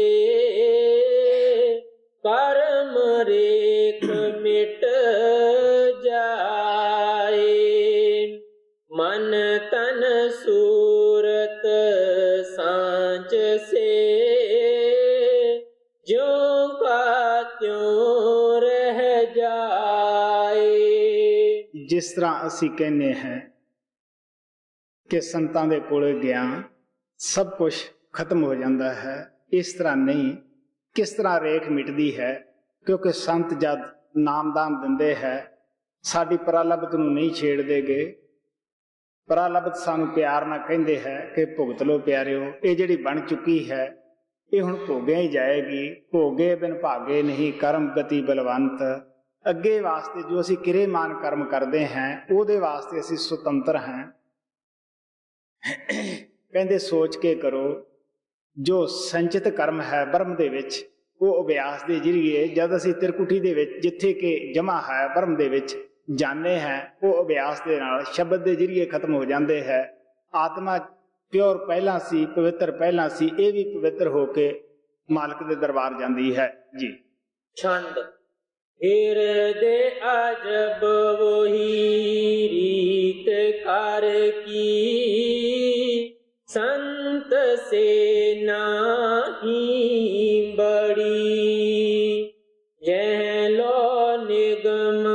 ਕਰਮ ਰੇਖ ਮਿਟ ਜਾਏ। ਮਨ ਤਨ ਸੂਰਤ ਸਾਂਚ ਸੇ, ਜਿਉਂ ਕਾ ਤਿਉਂ ਰਹਿ ਜਾਏ। ਜਿਸ ਤਰ੍ਹਾਂ ਅਸੀਂ ਕਹਿੰਦੇ ਹਾਂ ਕਿ ਸੰਤਾਂ ਦੇ ਕੋਲ ਗਿਆ ਸਭ ਕੁਝ ਖਤਮ ਹੋ ਜਾਂਦਾ ਹੈ, ਇਸ ਤਰ੍ਹਾਂ ਨਹੀਂ। ਕਿਸ ਤਰ੍ਹਾਂ ਰੇਖ ਮਿਟਦੀ ਹੈ? ਕਿਉਂਕਿ ਸੰਤ ਜਦ ਨਾਮਦਾਨ ਦਿੰਦੇ ਹੈ, ਸਾਡੀ ਪ੍ਰਾਲਬਧ ਨੂੰ ਨਹੀਂ ਛੇੜਦੇਗੇ। ਪ੍ਰਾਲਬਧ ਸਾਨੂੰ ਪਿਆਰ ਨਾਲ ਕਹਿੰਦੇ ਹੈ ਕਿ ਭੁਗਤ ਲੋ ਪਿਆਰਿਓ, ਇਹ ਜਿਹੜੀ ਬਣ ਚੁੱਕੀ ਹੈ ਇਹ ਹੁਣ ਭੋਗਿਆ ਹੀ ਜਾਏਗੀ। ਭੋਗੇ ਬਿਨ ਭਾਗੇ ਨਹੀਂ, ਕਰਮ ਗਤੀ ਬਲਵੰਤ। ਅੱਗੇ ਵਾਸਤੇ ਜੋ ਅਸੀਂ ਕਿਰੇਮਾਨ ਕਰਮ ਕਰਦੇ ਹਾਂ ਉਹਦੇ ਵਾਸਤੇ ਅਸੀਂ ਸੁਤੰਤਰ ਹਾਂ। ਕਹਿੰਦੇ ਸੋਚ ਕੇ ਕਰੋ, ਜੋ ਸੰਚਿਤ ਕਰਮ ਹੈ ਬ੍ਰਹਮ ਦੇ ਵਿੱਚ, ਉਹ ਅਭਿਆਸ ਦੇ ਜ਼ਰੀਏ ਜਦ ਅਸੀਂ ਤਿਰਕੁਟੀ ਦੇ ਵਿੱਚ ਜਿੱਥੇ ਕਿ ਜਮਾ ਹੈ ਬ੍ਰਹਮ ਦੇ ਵਿੱਚ ਜਾਣੇ ਹੈ, ਉਹ ਅਭਿਆਸ ਦੇ ਨਾਲ ਸ਼ਬਦ ਦੇ ਜ਼ਰੀਏ ਖਤਮ ਹੋ ਜਾਂਦੇ ਹੈ। ਆਤਮਾ ਪਿਓਰ ਪਹਿਲਾਂ ਸੀ, ਪਵਿੱਤਰ ਪਹਿਲਾਂ ਸੀ, ਇਹ ਵੀ ਪਵਿੱਤਰ ਹੋ ਕੇ ਮਾਲਕ ਦੇ ਦਰਬਾਰ ਜਾਂਦੀ ਹੈ ਜੀ। ਛੰਦ ਹਿਰਦੇ ਅਜਬ ਵੋਹੀ ਰੀਤ ਕਰ ਕੀ, ਸੰਤ ਸੇ ਨਾਹੀ ਬੜੀ। ਜਹ ਲੋ ਨਿਗਮ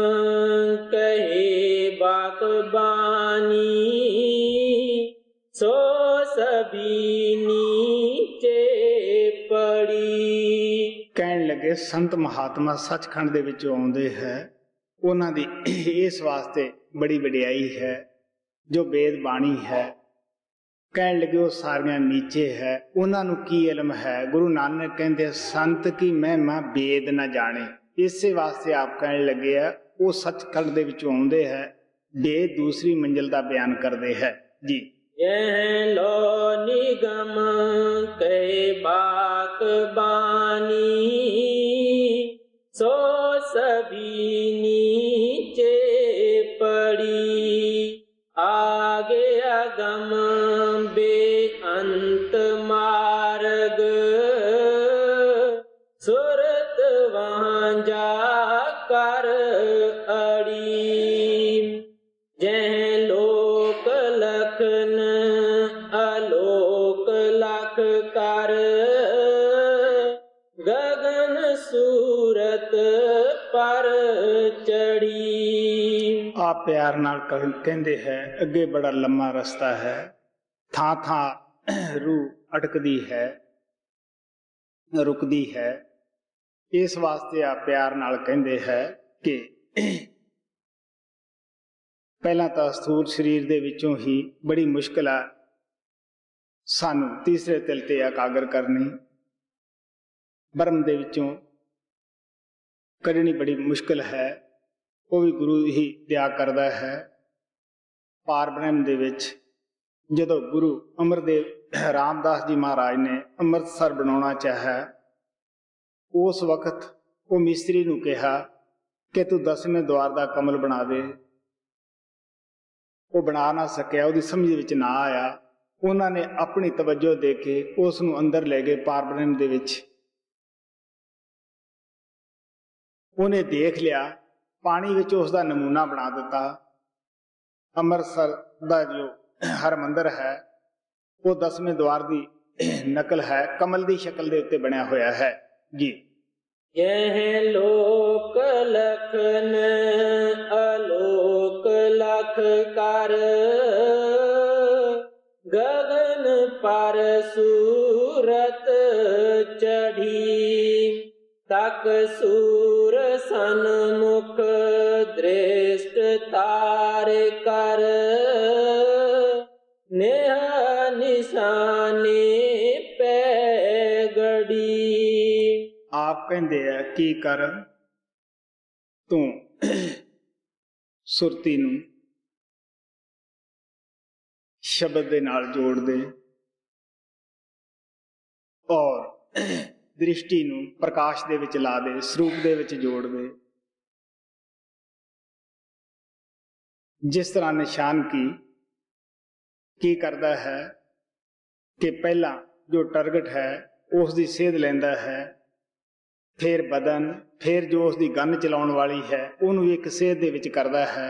ਕਹੇ ਬਾਤ ਬਾਨੀ, ਸੋ ਸਭ सभी नीचे पड़ी। ਕਹਿਣ ਲੱਗੇ ਸੰਤ ਮਹਾਤਮਾ ਸੱਚਖੰਡ ਦੇ ਵਿੱਚੋਂ ਆਉਂਦੇ ਹੈ, ਉਹਨਾਂ ਦੀ ਇਸ ਵਾਸਤੇ ਬੜੀ ਵਡਿਆਈ ਹੈ। ਜੋ ਵੇਦ ਬਾਣੀ ਹੈ, ਕਹਿਣ ਲੱਗੇ ਉਹ ਸਾਰੀਆਂ ਨੀਚੇ ਹੈ। ਉਹਨਾਂ ਨੂੰ ਕੀ ਇਲਮ ਹੈ? ਗੁਰੂ ਨਾਨਕ ਕਹਿੰਦੇ ਸੰਤ ਕੀ ਮਹਿਮਾ ਵੇਦ ਨਾ ਜਾਣੇ। ਇਸੇ ਵਾਸਤੇ ਆਪ ਕਹਿਣ ਲੱਗੇ ਆ ਉਹ ਸੱਚਖੰਡ ਦੇ ਵਿੱਚੋਂ ਆਉਂਦੇ ਹੈ, ਵੇਦ ਦੂਸਰੀ ਮੰਜ਼ਿਲ ਦਾ ਬਿਆਨ ਕਰਦੇ ਹੈ ਜੀ। यह लो निगम कहे बाक बानी, सो सभी नीचे पड़ी। आगे अगम बेअंत मार्ग, सुरत वहाँ जा कर अड़ी। जह लोक लखन आलोक लख कर, गगन सूरत पर चढ़ी। ਆਪ ਪਿਆਰ ਨਾਲ ਕਹਿੰਦੇ ਹੈ ਅੱਗੇ ਬੜਾ ਲੰਮਾ ਰਸਤਾ ਹੈ, ਥਾਂ ਥਾਂ ਰੂਹ ਅਟਕਦੀ ਹੈ, ਰੁਕਦੀ ਹੈ। ਇਸ ਵਾਸਤੇ ਆਪ ਪਿਆਰ ਨਾਲ ਕਹਿੰਦੇ ਹੈ ਕਿ ਪਹਿਲਾਂ ਤਾਂ ਸਥੂਲ ਸਰੀਰ ਦੇ ਵਿੱਚੋਂ ਹੀ ਬੜੀ ਮੁਸ਼ਕਿਲ ਆ ਸਾਨੂੰ ਤੀਸਰੇ ਤਿਲ ਤੇ ਇਕਾਗਰ ਕਰਨੀ, ਬ੍ਰਹਮ ਦੇ ਵਿੱਚੋਂ ਕੱਢਣੀ ਬੜੀ ਮੁਸ਼ਕਿਲ ਹੈ। ਉਹ ਵੀ ਗੁਰੂ ਹੀ ਦਿਆ ਕਰਦਾ ਹੈ। ਪਾਰ ਬ੍ਰਹਮ ਦੇ ਵਿੱਚ ਜਦੋਂ ਗੁਰੂ ਅਮਰਦੇਵ ਰਾਮਦਾਸ ਜੀ ਮਹਾਰਾਜ ਨੇ ਅੰਮ੍ਰਿਤਸਰ ਬਣਾਉਣਾ ਚਾਹਿਆ, ਉਸ ਵਕਤ ਉਹ ਮਿਸਤਰੀ ਨੂੰ ਕਿਹਾ ਕਿ ਤੂੰ ਦਸਵੇਂ ਦੁਆਰ ਦਾ ਕਮਲ ਬਣਾ ਦੇ। ਉਹ ਬਣਾ ਨਾ ਸਕਿਆ, ਉਹਦੀ ਸਮਝ ਵਿੱਚ ਨਾ ਆਇਆ। ਉਹਨਾਂ ਨੇ ਆਪਣੀ ਤਵੱਜੋ ਦੇ ਕੇ ਉਸ ਨੂੰ ਅੰਦਰ ਲੈ ਗਏ ਪਾਰ ਬ੍ਰਹਮ ਦੇ ਵਿੱਚ। ਉਹਨੇ ਦੇਖ ਲਿਆ, ਪਾਣੀ ਵਿੱਚ ਉਸ ਦਾ ਨਮੂਨਾ ਬਣਾ ਦਿੱਤਾ। ਅੰਮ੍ਰਿਤਸਰ ਦਾ ਜੋ ਹਰਮੰਦਰ ਹੈ ਉਹ ਦਸਵੇਂ ਦੁਆਰ ਦੀ ਨਕਲ ਹੈ, ਕਮਲ ਦੀ ਸ਼ਕਲ ਦੇ ਉੱਤੇ ਬਣਿਆ ਹੋਇਆ ਹੈ ਜੀ। यह लोक लखन आलोक लख कर, गगन पर सूरत चढ़ी। तक सूर सन्मुख दृष्ट तार कर, नेहा निशाने पै गड़ी। ਆਪ ਕਹਿੰਦੇ ਆ ਕੀ ਕਰ, ਤੂੰ ਸੁਰਤੀ ਨੂੰ ਸ਼ਬਦ ਦੇ ਨਾਲ ਜੋੜ ਦੇ ਔਰ ਦ੍ਰਿਸ਼ਟੀ ਨੂੰ ਪ੍ਰਕਾਸ਼ ਦੇ ਵਿੱਚ ਲਾ ਦੇ, ਸਰੂਪ ਦੇ ਵਿੱਚ ਜੋੜ ਦੇ। ਜਿਸ ਤਰ੍ਹਾਂ ਨਿਸ਼ਾਨ ਕੀ ਕੀ ਕਰਦਾ ਹੈ ਕਿ ਪਹਿਲਾਂ ਜੋ ਟਾਰਗੇਟ ਹੈ ਉਸ ਦੀ ਸੇਧ ਲੈਂਦਾ ਹੈ, ਫਿਰ ਬਦਨ, ਫਿਰ ਜੋ ਉਸ ਦੀ ਗੰਨ ਚਲਾਉਣ ਵਾਲੀ ਹੈ ਉਹਨੂੰ ਵੀ ਇੱਕ ਸੇਧ ਦੇ ਵਿੱਚ ਕਰਦਾ ਹੈ।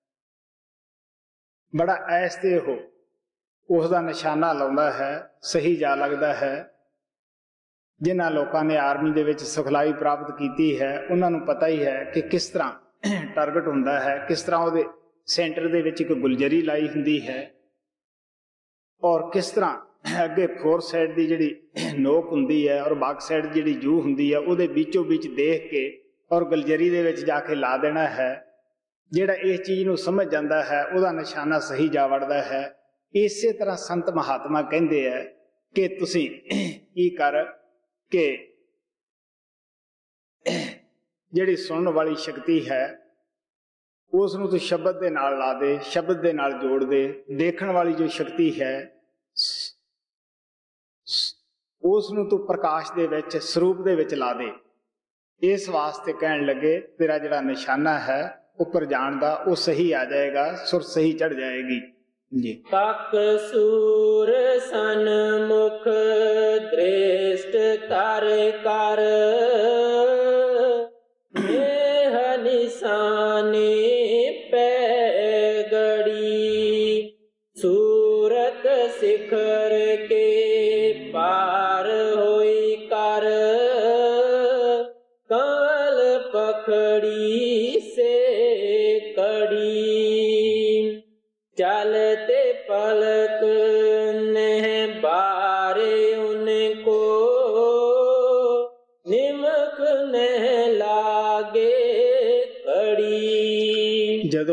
ਬੜਾ ਐਸ ਤੇ ਉਹ ਉਸ ਦਾ ਨਿਸ਼ਾਨਾ ਲਾਉਂਦਾ ਹੈ, ਸਹੀ ਜਾ ਲੱਗਦਾ ਹੈ। ਜਿਨ੍ਹਾਂ ਲੋਕਾਂ ਨੇ ਆਰਮੀ ਦੇ ਵਿੱਚ ਸਿਖਲਾਈ ਪ੍ਰਾਪਤ ਕੀਤੀ ਹੈ ਉਹਨਾਂ ਨੂੰ ਪਤਾ ਹੀ ਹੈ ਕਿ ਕਿਸ ਤਰ੍ਹਾਂ ਟਾਰਗੇਟ ਹੁੰਦਾ ਹੈ, ਕਿਸ ਤਰ੍ਹਾਂ ਉਹਦੇ ਸੈਂਟਰ ਦੇ ਵਿੱਚ ਇੱਕ ਗੁਲਜਰੀ ਲਾਈ ਹੁੰਦੀ ਹੈ ਔਰ ਕਿਸ ਤਰ੍ਹਾਂ ਅੱਗੇ ਫੋਰ ਸਾਈਡ ਦੀ ਜਿਹੜੀ ਨੋਕ ਹੁੰਦੀ ਹੈ ਔਰ ਬੈਕ ਸਾਈਡ ਜਿਹੜੀ ਜੂ ਹੁੰਦੀ ਹੈ ਉਹਦੇ ਵਿੱਚੋਂ ਵਿੱਚ ਦੇਖ ਕੇ ਔਰ ਗੁਲਜਰੀ ਦੇ ਵਿੱਚ ਜਾ ਕੇ ਲਾ ਦੇਣਾ ਹੈ। ਜਿਹੜਾ ਇਸ ਚੀਜ਼ ਨੂੰ ਸਮਝ ਜਾਂਦਾ ਹੈ ਉਹਦਾ ਨਿਸ਼ਾਨਾ ਸਹੀ ਜਾ ਵੜਦਾ ਹੈ। ਇਸੇ ਤਰ੍ਹਾਂ ਸੰਤ ਮਹਾਤਮਾ ਕਹਿੰਦੇ ਹੈ ਕਿ ਤੁਸੀਂ ਕੀ ਕਰ ਕਿ ਜਿਹੜੀ ਸੁਣਨ ਵਾਲੀ ਸ਼ਕਤੀ ਹੈ ਉਸ ਨੂੰ ਤੂੰ ਸ਼ਬਦ ਦੇ ਨਾਲ ਲਾ ਦੇ, ਸ਼ਬਦ ਦੇ ਨਾਲ ਜੋੜ ਦੇ। ਦੇਖਣ ਵਾਲੀ ਜੋ ਸ਼ਕਤੀ ਹੈ ਉਸ ਨੂੰ ਤੂੰ ਪ੍ਰਕਾਸ਼ ਦੇ ਵਿੱਚ, ਸਰੂਪ ਦੇ ਵਿੱਚ ਲਾ ਦੇ। ਇਸ ਵਾਸਤੇ ਕਹਿਣ ਲੱਗੇ ਤੇਰਾ ਜਿਹੜਾ ਨਿਸ਼ਾਨਾ ਹੈ ਉੱਪਰ ਜਾਣ ਦਾ ਉਹ ਸਹੀ ਆ ਜਾਏਗਾ, ਸੁਰ ਸਹੀ ਚੜ ਜਾਏਗੀ ਜੀ। ਤਕ ਸੂਰ ਸਨਮੁਖ ਦ੍ਰਿਸ਼ਟ ਤਰ ਕਰ, ਇਹ ਨਿਸ਼ਾਨੇ ਪੈ ਗੜੀ। ਸੂਰਤ ਸਿਖਰ ਕੇ ਪਾਰ ਹੋਈ ਕਰ, ਕਮਲ ਪਖੜੀ ਸੇ ਕੜੀ। ਚਲਤੇ ਪਲਕ ਨਹਿ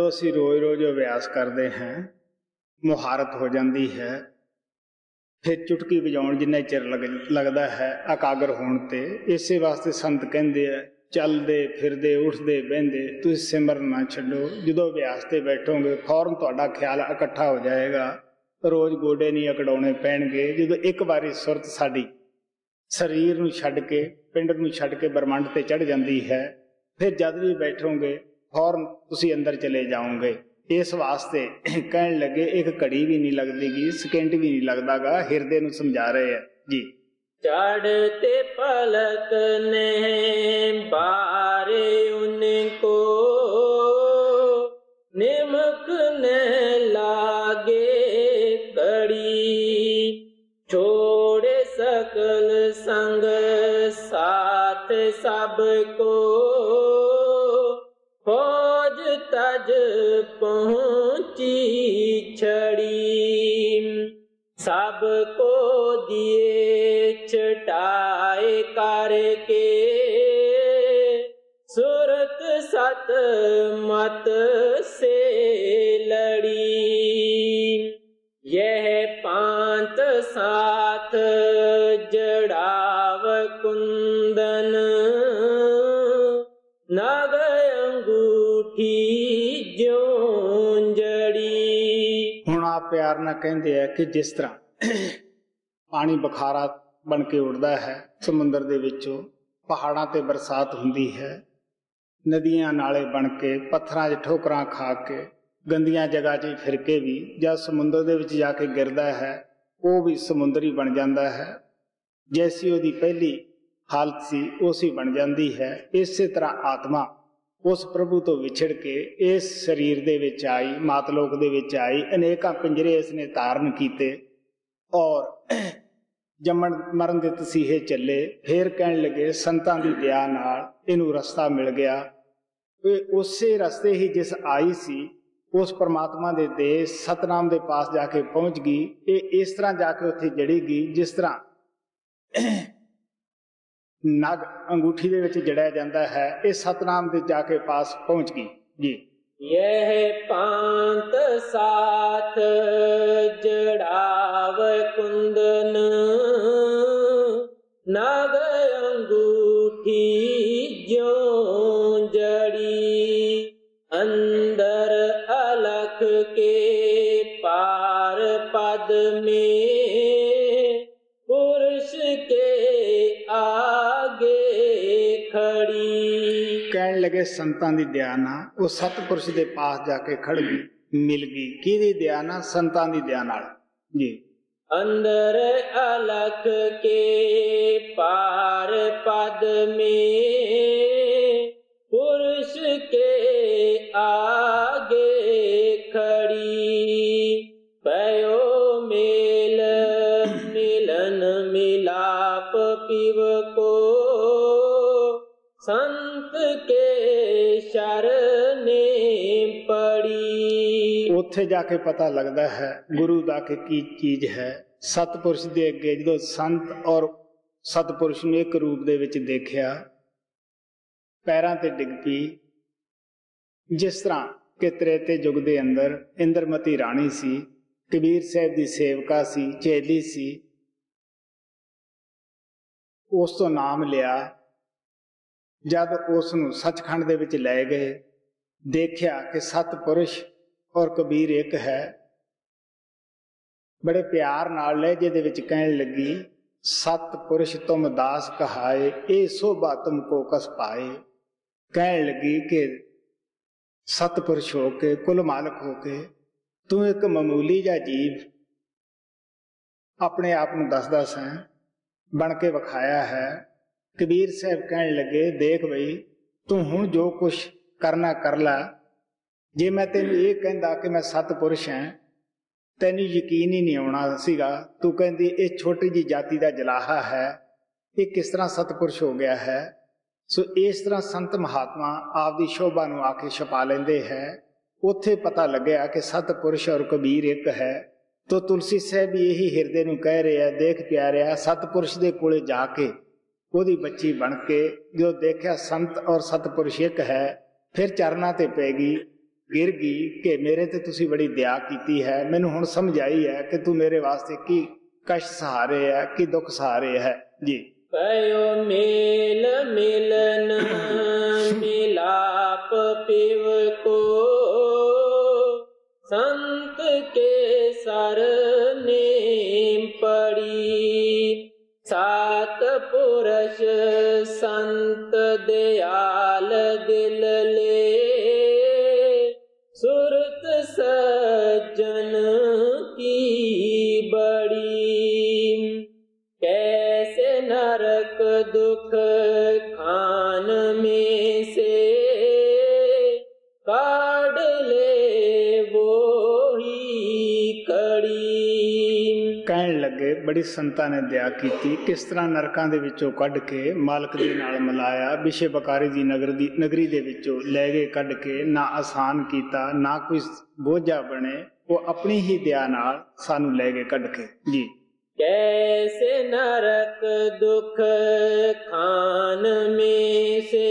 ਜਦੋਂ ਅਸੀਂ ਰੋਜ਼ ਰੋਜ਼ ਅਭਿਆਸ ਕਰਦੇ ਹਾਂ ਮੁਹਾਰਤ ਹੋ ਜਾਂਦੀ ਹੈ। ਫਿਰ ਚੁਟਕੀ ਵਜਾਉਣ ਜਿੰਨਾ ਚਿਰ ਲੱਗ ਲੱਗਦਾ ਹੈ ਇਕਾਗਰ ਹੋਣ ਤੇ। ਇਸੇ ਵਾਸਤੇ ਸੰਤ ਕਹਿੰਦੇ ਆ ਚੱਲਦੇ ਫਿਰਦੇ ਉੱਠਦੇ ਬਹਿੰਦੇ ਤੁਸੀਂ ਸਿਮਰਨ ਨਾ ਛੱਡੋ। ਜਦੋਂ ਅਭਿਆਸ ਤੇ ਬੈਠੋਗੇ ਫੌਰਨ ਤੁਹਾਡਾ ਖਿਆਲ ਇਕੱਠਾ ਹੋ ਜਾਏਗਾ। ਰੋਜ਼ ਗੋਡੇ ਨਹੀਂ ਅਕੜਾਉਣੇ ਪੈਣਗੇ। ਜਦੋਂ ਇੱਕ ਵਾਰੀ ਸੁਰਤ ਸਾਡੀ ਸਰੀਰ ਨੂੰ ਛੱਡ ਕੇ ਪਿੰਡ ਨੂੰ ਛੱਡ ਕੇ ਬ੍ਰਹਮੰਡ ਤੇ ਚੜ੍ਹ ਜਾਂਦੀ ਹੈ, ਫਿਰ ਜਦ ਵੀ ਬੈਠੋਗੇ ਫੌਰਨ ਤੁਸੀਂ ਅੰਦਰ ਚਲੇ ਜਾਓਗੇ। ਇਸ ਵਾਸਤੇ ਕਹਿਣ ਲੱਗੇ ਇੱਕ ਘੜੀ ਵੀ ਨਹੀਂ ਲੱਗਦੀਗੀ, ਸਕਿੰਟ ਵੀ ਨਹੀਂ ਲੱਗਦਾਗਾ। ਹਿਰਦੇ ਨੂੰ ਸਮਝਾ ਰਹੇ ਆ ਜੀ। ਚੜ੍ਹਤੇ ਪਲਕ ਨੇ ਬਾਰੇ ਉनको निमक न लागे कड़ी। छोड़े सकल संग साथ सबको फौज तज पहुँची छड़ी। सबको दिए छटाए करके सुरत सत मत से लड़ी। यह पांत साथ जड़ाव कुंदन नग अंगूठी ज्यों जड़ी। ਹੁਣ ਆ ਪਿਆਰ ਨਾਲ ਕਹਿੰਦੇ ਆ ਕਿ ਜਿਸ ਤਰ੍ਹਾਂ ਪਾਣੀ ਬੁਖਾਰਾ ਬਣ ਕੇ ਉੱਡਦਾ ਹੈ ਸਮੁੰਦਰ ਦੇ ਵਿੱਚੋਂ, ਪਹਾੜਾਂ ਤੇ ਬਰਸਾਤ ਹੁੰਦੀ ਹੈ, ਨਦੀਆਂ ਨਾਲੇ ਬਣ ਕੇ ਪੱਥਰਾਂ 'ਚ ਠੋਕਰਾਂ ਖਾ ਕੇ ਗੰਦੀਆਂ ਜਗ੍ਹਾ 'ਚ ਫਿਰ ਕੇ ਵੀ ਜਦ ਸਮੁੰਦਰ ਦੇ ਵਿੱਚ ਜਾ ਕੇ ਗਿਰਦਾ ਹੈ ਉਹ ਵੀ ਸਮੁੰਦਰੀ ਬਣ ਜਾਂਦਾ ਹੈ। ਜੈਸੀ ਉਹਦੀ ਪਹਿਲੀ ਹਾਲਤ ਸੀ ਉਸੀ ਬਣ ਜਾਂਦੀ ਹੈ। ਇਸੇ ਤਰ੍ਹਾਂ ਆਤਮਾ ਉਸ ਪ੍ਰਭੂ ਤੋਂ ਵਿਛੜ ਕੇ ਇਸ ਸਰੀਰ ਦੇ ਵਿੱਚ ਆਈ, ਮਾਤਲੋਕ ਦੇ ਵਿੱਚ ਆਈ। ਅਨੇਕਾਂ ਪਿੰਜਰੇ ਇਸਨੇ ਧਾਰਨ ਕੀਤੇ ਔਰ ਜੰਮਣ ਮਰਨ ਦੇ ਤਸੀਹੇ ਚੱਲੇ। ਫੇਰ ਕਹਿਣ ਲੱਗੇ ਸੰਤਾਂ ਦੀ ਦਇਆ ਨਾਲ ਇਹਨੂੰ ਰਸਤਾ ਮਿਲ ਗਿਆ। ਇਹ ਉਸੇ ਰਸਤੇ ਹੀ ਜਿਸ ਆਈ ਸੀ ਉਸ ਪਰਮਾਤਮਾ ਦੇ ਦੇਸ਼ ਸਤਨਾਮ ਦੇ ਪਾਸ ਜਾ ਕੇ ਪਹੁੰਚ ਗਈ। ਇਹ ਇਸ ਤਰ੍ਹਾਂ ਜਾ ਕੇ ਉੱਥੇ ਜੜੇਗੀ ਜਿਸ ਤਰ੍ਹਾਂ ਨਗ ਅੰਗੂਠੀ ਦੇ ਵਿੱਚ ਜੜਿਆ ਜਾਂਦਾ ਹੈ। ਇਹ ਸਤਨਾਮ ਦੇ ਜਾ ਕੇ ਪਾਸ ਪਹੁੰਚ ਗਈ ਜੀ। यह पांत साथ जड़ाव कुंदन नग अंगूठी ज्यों जड़ी। अंदर अलख के पार पद में पुरुष के आगे खड़ी। ਕਹਿਣ ਲੱਗੇ ਸੰਤਾਂ ਦੀ ਦਇਆ ਨਾਲ ਉਹ ਸਤਪੁਰਸ਼ ਦੇ ਪਾਸ ਜਾ ਕੇ ਖੜ ਗਈ, ਮਿਲ ਗਈ। ਕਿਹਦੀ ਦਇਆ ਨਾਲ? ਸੰਤਾਂ ਦੀ ਦਇਆ ਨਾਲ ਜੀ। अंदर अलख के पार पद में पुरुष के आगे खड़ी। पयो मेल मिलन मिलाप पिव को संत के शरणे पड़ी। ਉੱਥੇ ਜਾ ਕੇ ਪਤਾ ਲੱਗਦਾ ਹੈ ਗੁਰੂ ਦਾ ਕਿ ਕੀ ਚੀਜ਼ ਹੈ। ਸਤਪੁਰਸ਼ ਦੇ ਅੱਗੇ ਜਦੋਂ ਸੰਤ ਔਰ ਸਤਪੁਰਸ਼ ਨੂੰ ਇੱਕ ਰੂਪ ਦੇ ਵਿੱਚ ਦੇਖਿਆ, ਪੈਰਾਂ ਤੇ ਡਿੱਗ ਪਈ। ਜਿਸ ਤਰ੍ਹਾਂ ਕਿ ਤ੍ਰੇਤੇ ਯੁੱਗ ਦੇ ਅੰਦਰ ਇੰਦਰਮਤੀ ਰਾਣੀ ਸੀ, ਕਬੀਰ ਸਾਹਿਬ ਦੀ ਸੇਵਕਾ ਸੀ, ਚੇਲੀ ਸੀ, ਉਸ ਤੋਂ ਨਾਮ ਲਿਆ। ਜਦ ਉਸ ਨੂੰ ਸੱਚਖੰਡ ਦੇ ਵਿੱਚ ਲੈ ਗਏ, ਦੇਖਿਆ ਕਿ ਸਤਪੁਰਸ਼ ਔਰ ਕਬੀਰ ਇੱਕ ਹੈ। ਬੜੇ ਪਿਆਰ ਨਾਲ ਲਹਿਜੇ ਦੇ ਵਿੱਚ ਕਹਿਣ ਲੱਗੀ, ਸਤਪੁਰਸ਼ ਤੁਮ ਦਾਸ ਕਹਾਏ, ਇਹ ਸੋਭਾ ਤੁਮ ਕੋ ਕਸ ਪਾਏ। ਕਹਿਣ ਲੱਗੀ ਕਿ ਸਤਪੁਰਸ਼ ਹੋ ਕੇ, ਕੁਲ ਮਾਲਕ ਹੋ ਕੇ ਤੂੰ ਇੱਕ ਮਾਮੂਲੀ ਜਿਹਾ ਜੀਵ ਆਪਣੇ ਆਪ ਨੂੰ ਦੱਸਦਾ ਸੈਂ ਬਣ ਕੇ ਵਿਖਾਇਆ ਹੈ। ਕਬੀਰ ਸਾਹਿਬ ਕਹਿਣ ਲੱਗੇ, ਦੇਖ ਬਈ ਤੂੰ ਹੁਣ ਜੋ ਕੁਛ ਕਰਨਾ ਕਰ ਲੈ। ਜੇ ਮੈਂ ਤੈਨੂੰ ਇਹ ਕਹਿੰਦਾ ਕਿ ਮੈਂ ਸਤਪੁਰਸ਼ ਹਾਂ, ਤੈਨੂੰ ਯਕੀਨ ਹੀ ਨਹੀਂ ਆਉਣਾ ਸੀਗਾ। ਤੂੰ ਕਹਿੰਦੀ ਇਹ ਛੋਟੀ ਜਿਹੀ ਜਾਤੀ ਦਾ ਜਲਾਹਾ ਹੈ, ਇਹ ਕਿਸ ਤਰ੍ਹਾਂ ਸਤਪੁਰਸ਼ ਹੋ ਗਿਆ ਹੈ। ਸੋ ਇਸ ਤਰ੍ਹਾਂ ਸੰਤ ਮਹਾਤਮਾ ਆਪਦੀ ਸ਼ੋਭਾ ਨੂੰ ਆ ਕੇ ਛਪਾ ਲੈਂਦੇ ਹੈ। ਉੱਥੇ ਪਤਾ ਲੱਗਿਆ ਕਿ ਸਤਪੁਰਸ਼ ਔਰ ਕਬੀਰ ਇੱਕ ਹੈ। ਤੋ ਤੁਲਸੀ ਸਾਹਿਬ ਵੀ ਇਹੀ ਹਿਰਦੇ ਨੂੰ ਕਹਿ ਰਿਹਾ, ਦੇਖ ਪਿਆਰਿਆ, ਸਤਪੁਰਸ਼ ਦੇ ਕੋਲੇ ਜਾ ਕੇ ਉਹਦੀ ਬੱਚੀ ਬਣ ਕੇ ਜਦੋਂ ਦੇਖਿਆ ਸੰਤ ਔਰ ਸਤਪੁਰਸ਼ ਇੱਕ ਹੈ, ਫਿਰ ਚਰਨਾਂ ਤੇ ਪੈ ਗਈ। गिर गई कि मेरे ते तुसी बड़ी दया कीती है, मैनू हुण समझ आई है कि तू मेरे वास्ते की कष्ट सहारे है, की दुख सहारे है जी। पयो मेल मिलन मिलाप पिव को, संत के सरने पड़ी। सात पुरुष संत दयाल दिल ले, सुरत सज्जन की बड़ी। कैसे नरक दुख खान में से, काढ़ ले वो ही कड़ी। कहन लगे बड़ी संतां ने दया कीती, किस तरह नरकां दे विचों कढ के मालक दे नाल मिलाया, विशे बकारी दी नगर दी नगरी दे विचों ले गए कढ के, ना आसान कीता ना कोई बोझा बने, वो अपनी ही दया नाल सानू ले गए कढ के जी। कैसे नरक दुख खान में से,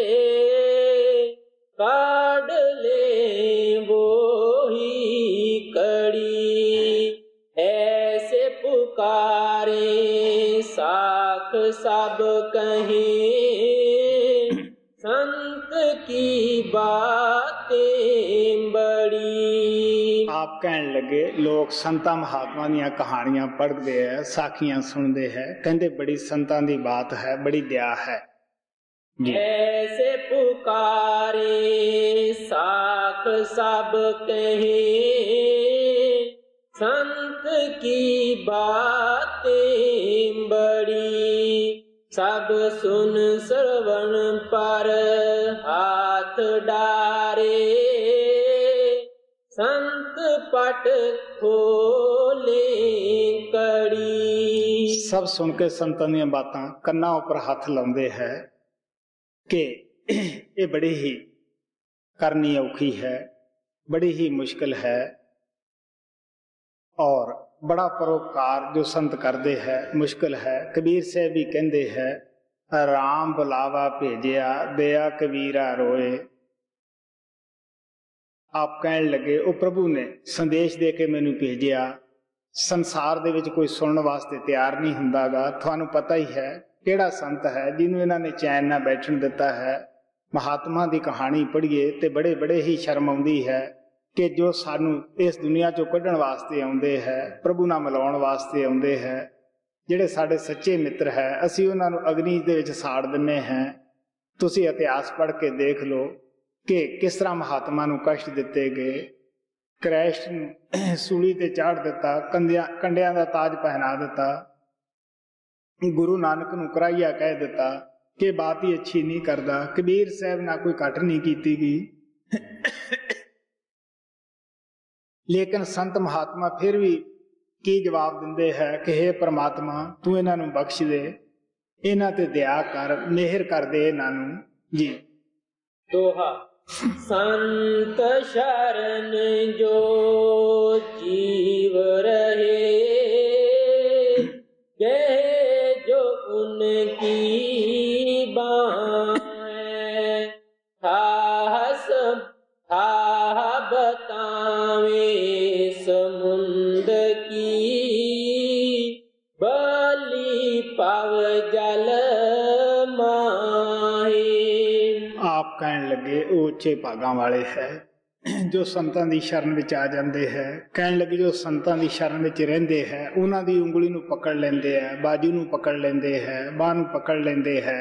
काढ़ ले वो ही कड़ी। ऐसे पुकारे साख सब कहीं, संत की बातें बड़ी। आप कहन लगे लोग संतां महात्मा दीयां कहानियां पढ़दे है, साखियां सुनदे है, कहंदे बड़ी संतां दी बात है, बड़ी दया है जी। ऐसे पुकारे साख सब कहे, संत की बातें बड़ी। सब सुन श्रवण पर हाथ डारे, संत पट खोले कड़ी। सब सुन के संतां दीयां बातां कन्नां उपर हथ लाउंदे है कि ये बड़ी ही करनी औखी है, बड़ी ही मुश्किल है, और बड़ा परोपकार जो संत करते है मुश्किल है। कबीर साहब भी कहते है, राम बुलावा भेजिया दया कबीरा रोए। आप कहन लगे वो प्रभु ने संदेश दे के मैनू भेजिया, संसार दे विच कोई सुनने वास्ते तैयार नहीं हुंदागा। थानू पता ही है किहड़ा संत है जिन्होंने इन्होंने चैन ना बैठन दिता है। महात्मा की कहानी पढ़िए तो बड़े बड़े ही शर्म आउंदी है कि जो सानू इस दुनिया चों कढ़ण वास्ते आउंदे है, प्रभु नाल मिलाउण वास्ते आउंदे है, जिहड़े साडे सच्चे मित्र है, असीं उन्हां नूं अग्नि दे विच साड़ दिंने हैं। तुसीं इतिहास पढ़ के देख लो कि किस तरह महात्मा नूं कष्ट दिते गए। क्रैस्ट नूं सूली ते चाढ़ दिता, कंधियां कंडियां दा ताज पहना दिता, गुरु नानक नूं कराइया कह दिता कि बात ही अच्छी नहीं करदा। कबीर साहब ना कोई घट नहीं कीती गई, लेकिन संत महात्मा फिर भी की जवाब दिंदे है कि हे परमात्मा तू इन्हां नूं बख्श दे, इन्हां ते दया कर, मेहर कर दे इन्हां नूं जी। दोहा संत शरण जो जीव रहे, कहे जो उनकी बाहें। साहस थाह बतावे समुंद की, बली पाव जल माहे। आप कहन लगे वो उच्चे भागां वाले है जो संतां दी शरण विच आ जांदे है। कहन लगे जो संतां दी शरण विच रहिंदे है उन्हां दी उंगली नूं पकड़ लेंदे है, बाजू नूं पकड़ लेंदे है, बांह नूं पकड़ लेंदे है,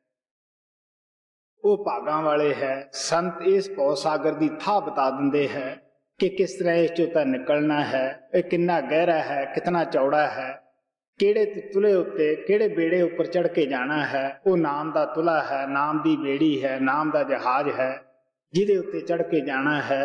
वो भागां वाले है। संत इस भौ सागर दी थाह बता दिंदे है कि किस तरह इस चों तां निकलना है, ये कितना गहरा है, कितना चौड़ा है, किहड़े तुले उत्ते किहड़े बेड़े उपर चढ़ के जाना है। वो नाम दा तुला है, नाम दी बेड़ी है, नाम दा जहाज है जिहदे उत्ते चढ़ के जाना है।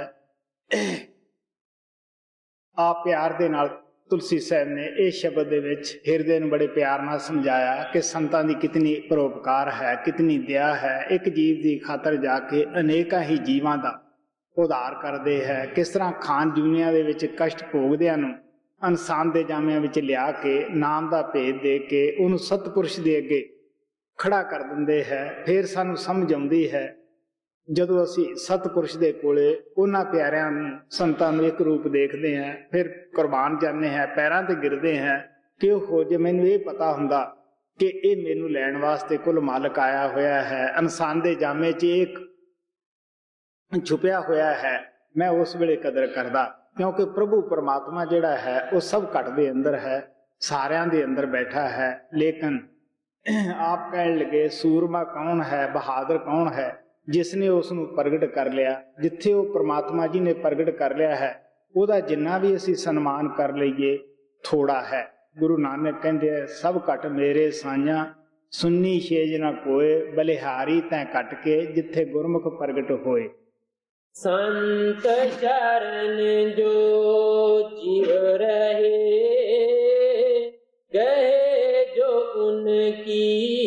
आप प्यार दे नाल तुलसी साहब ने इस शब्द दे विच हिरदे नूं बड़े प्यार नाल समझाया कि संतां दी कितनी परोपकार है, कितनी दया है। एक जीव दी खातर जाके अनेकां ही जीवां दा उद्धार करदे है। किस तरह खान दुनिया दे विच कष्ट भोगदिआं नूं इंसान दे जामिਆਂ विच लिया के नाम दा भेद दे के उहनूं सतपुरुष दे अगे खड़ा कर दिंदे है। फिर सानूं समझ आउंदी है ਜਦੋਂ ਅਸੀਂ ਸਤਿਪੁਰਸ਼ ਦੇ ਕੋਲੇ ਉਹਨਾਂ ਪਿਆਰਿਆਂ ਨੂੰ ਸੰਤਾਂ ਨੂੰ ਇੱਕ ਰੂਪ ਦੇਖਦੇ ਹਾਂ, ਫਿਰ ਕੁਰਬਾਨ ਜਾਂਦੇ ਹਾਂ, ਪੈਰਾਂ ਤੇ ਗਿਰਦੇ ਹਾਂ ਕਿ ਉਹ ਜੇ ਮੈਨੂੰ ਇਹ ਪਤਾ ਹੁੰਦਾ ਕਿ ਇਹ ਮੈਨੂੰ ਲੈਣ ਵਾਸਤੇ ਕੁੱਲ ਮਾਲਕ ਆਇਆ ਹੋਇਆ ਹੈ, ਇਨਸਾਨ ਦੇ ਜਾਮੇ 'ਚ ਇੱਕ ਛੁਪਿਆ ਹੋਇਆ ਹੈ, ਮੈਂ ਉਸ ਵੇਲੇ ਕਦਰ ਕਰਦਾ। ਕਿਉਂਕਿ ਪ੍ਰਭੂ ਪਰਮਾਤਮਾ ਜਿਹੜਾ ਹੈ ਉਹ ਸਭ ਘਟ ਦੇ ਅੰਦਰ ਹੈ, ਸਾਰਿਆਂ ਦੇ ਅੰਦਰ ਬੈਠਾ ਹੈ। ਲੇਕਿਨ ਆਪ ਕਹਿਣ ਲੱਗੇ ਸੂਰਮਾ ਕੌਣ ਹੈ, ਬਹਾਦਰ ਕੌਣ ਹੈ, ਜਿਸ ਨੇ ਉਸ ਨੂੰ ਪ੍ਰਗਟ ਕਰ ਲਿਆ। ਜਿੱਥੇ ਉਹ ਪਰਮਾਤਮਾ ਜੀ ਨੇ ਪ੍ਰਗਟ ਕਰ ਲਿਆ ਹੈ ਉਹਦਾ ਜਿੰਨਾ ਵੀ ਅਸੀਂ ਸਨਮਾਨ ਕਰ ਲਈਏ ਥੋੜਾ ਹੈ। ਗੁਰੂ ਨਾਨਕ ਕਹਿੰਦੇ ਸਭ ਘਟ ਮੇਰੇ ਸਾਈਆਂ, ਸੁੰਨੀ ਛੇਜ ਨਾ ਕੋਏ, ਬਲਿਹਾਰੀ ਤੈਂ ਘਟ ਕੇ ਜਿੱਥੇ ਗੁਰਮੁਖ ਪ੍ਰਗਟ ਹੋਏ। संत शरण जो चिर रहे, गए जो उनकी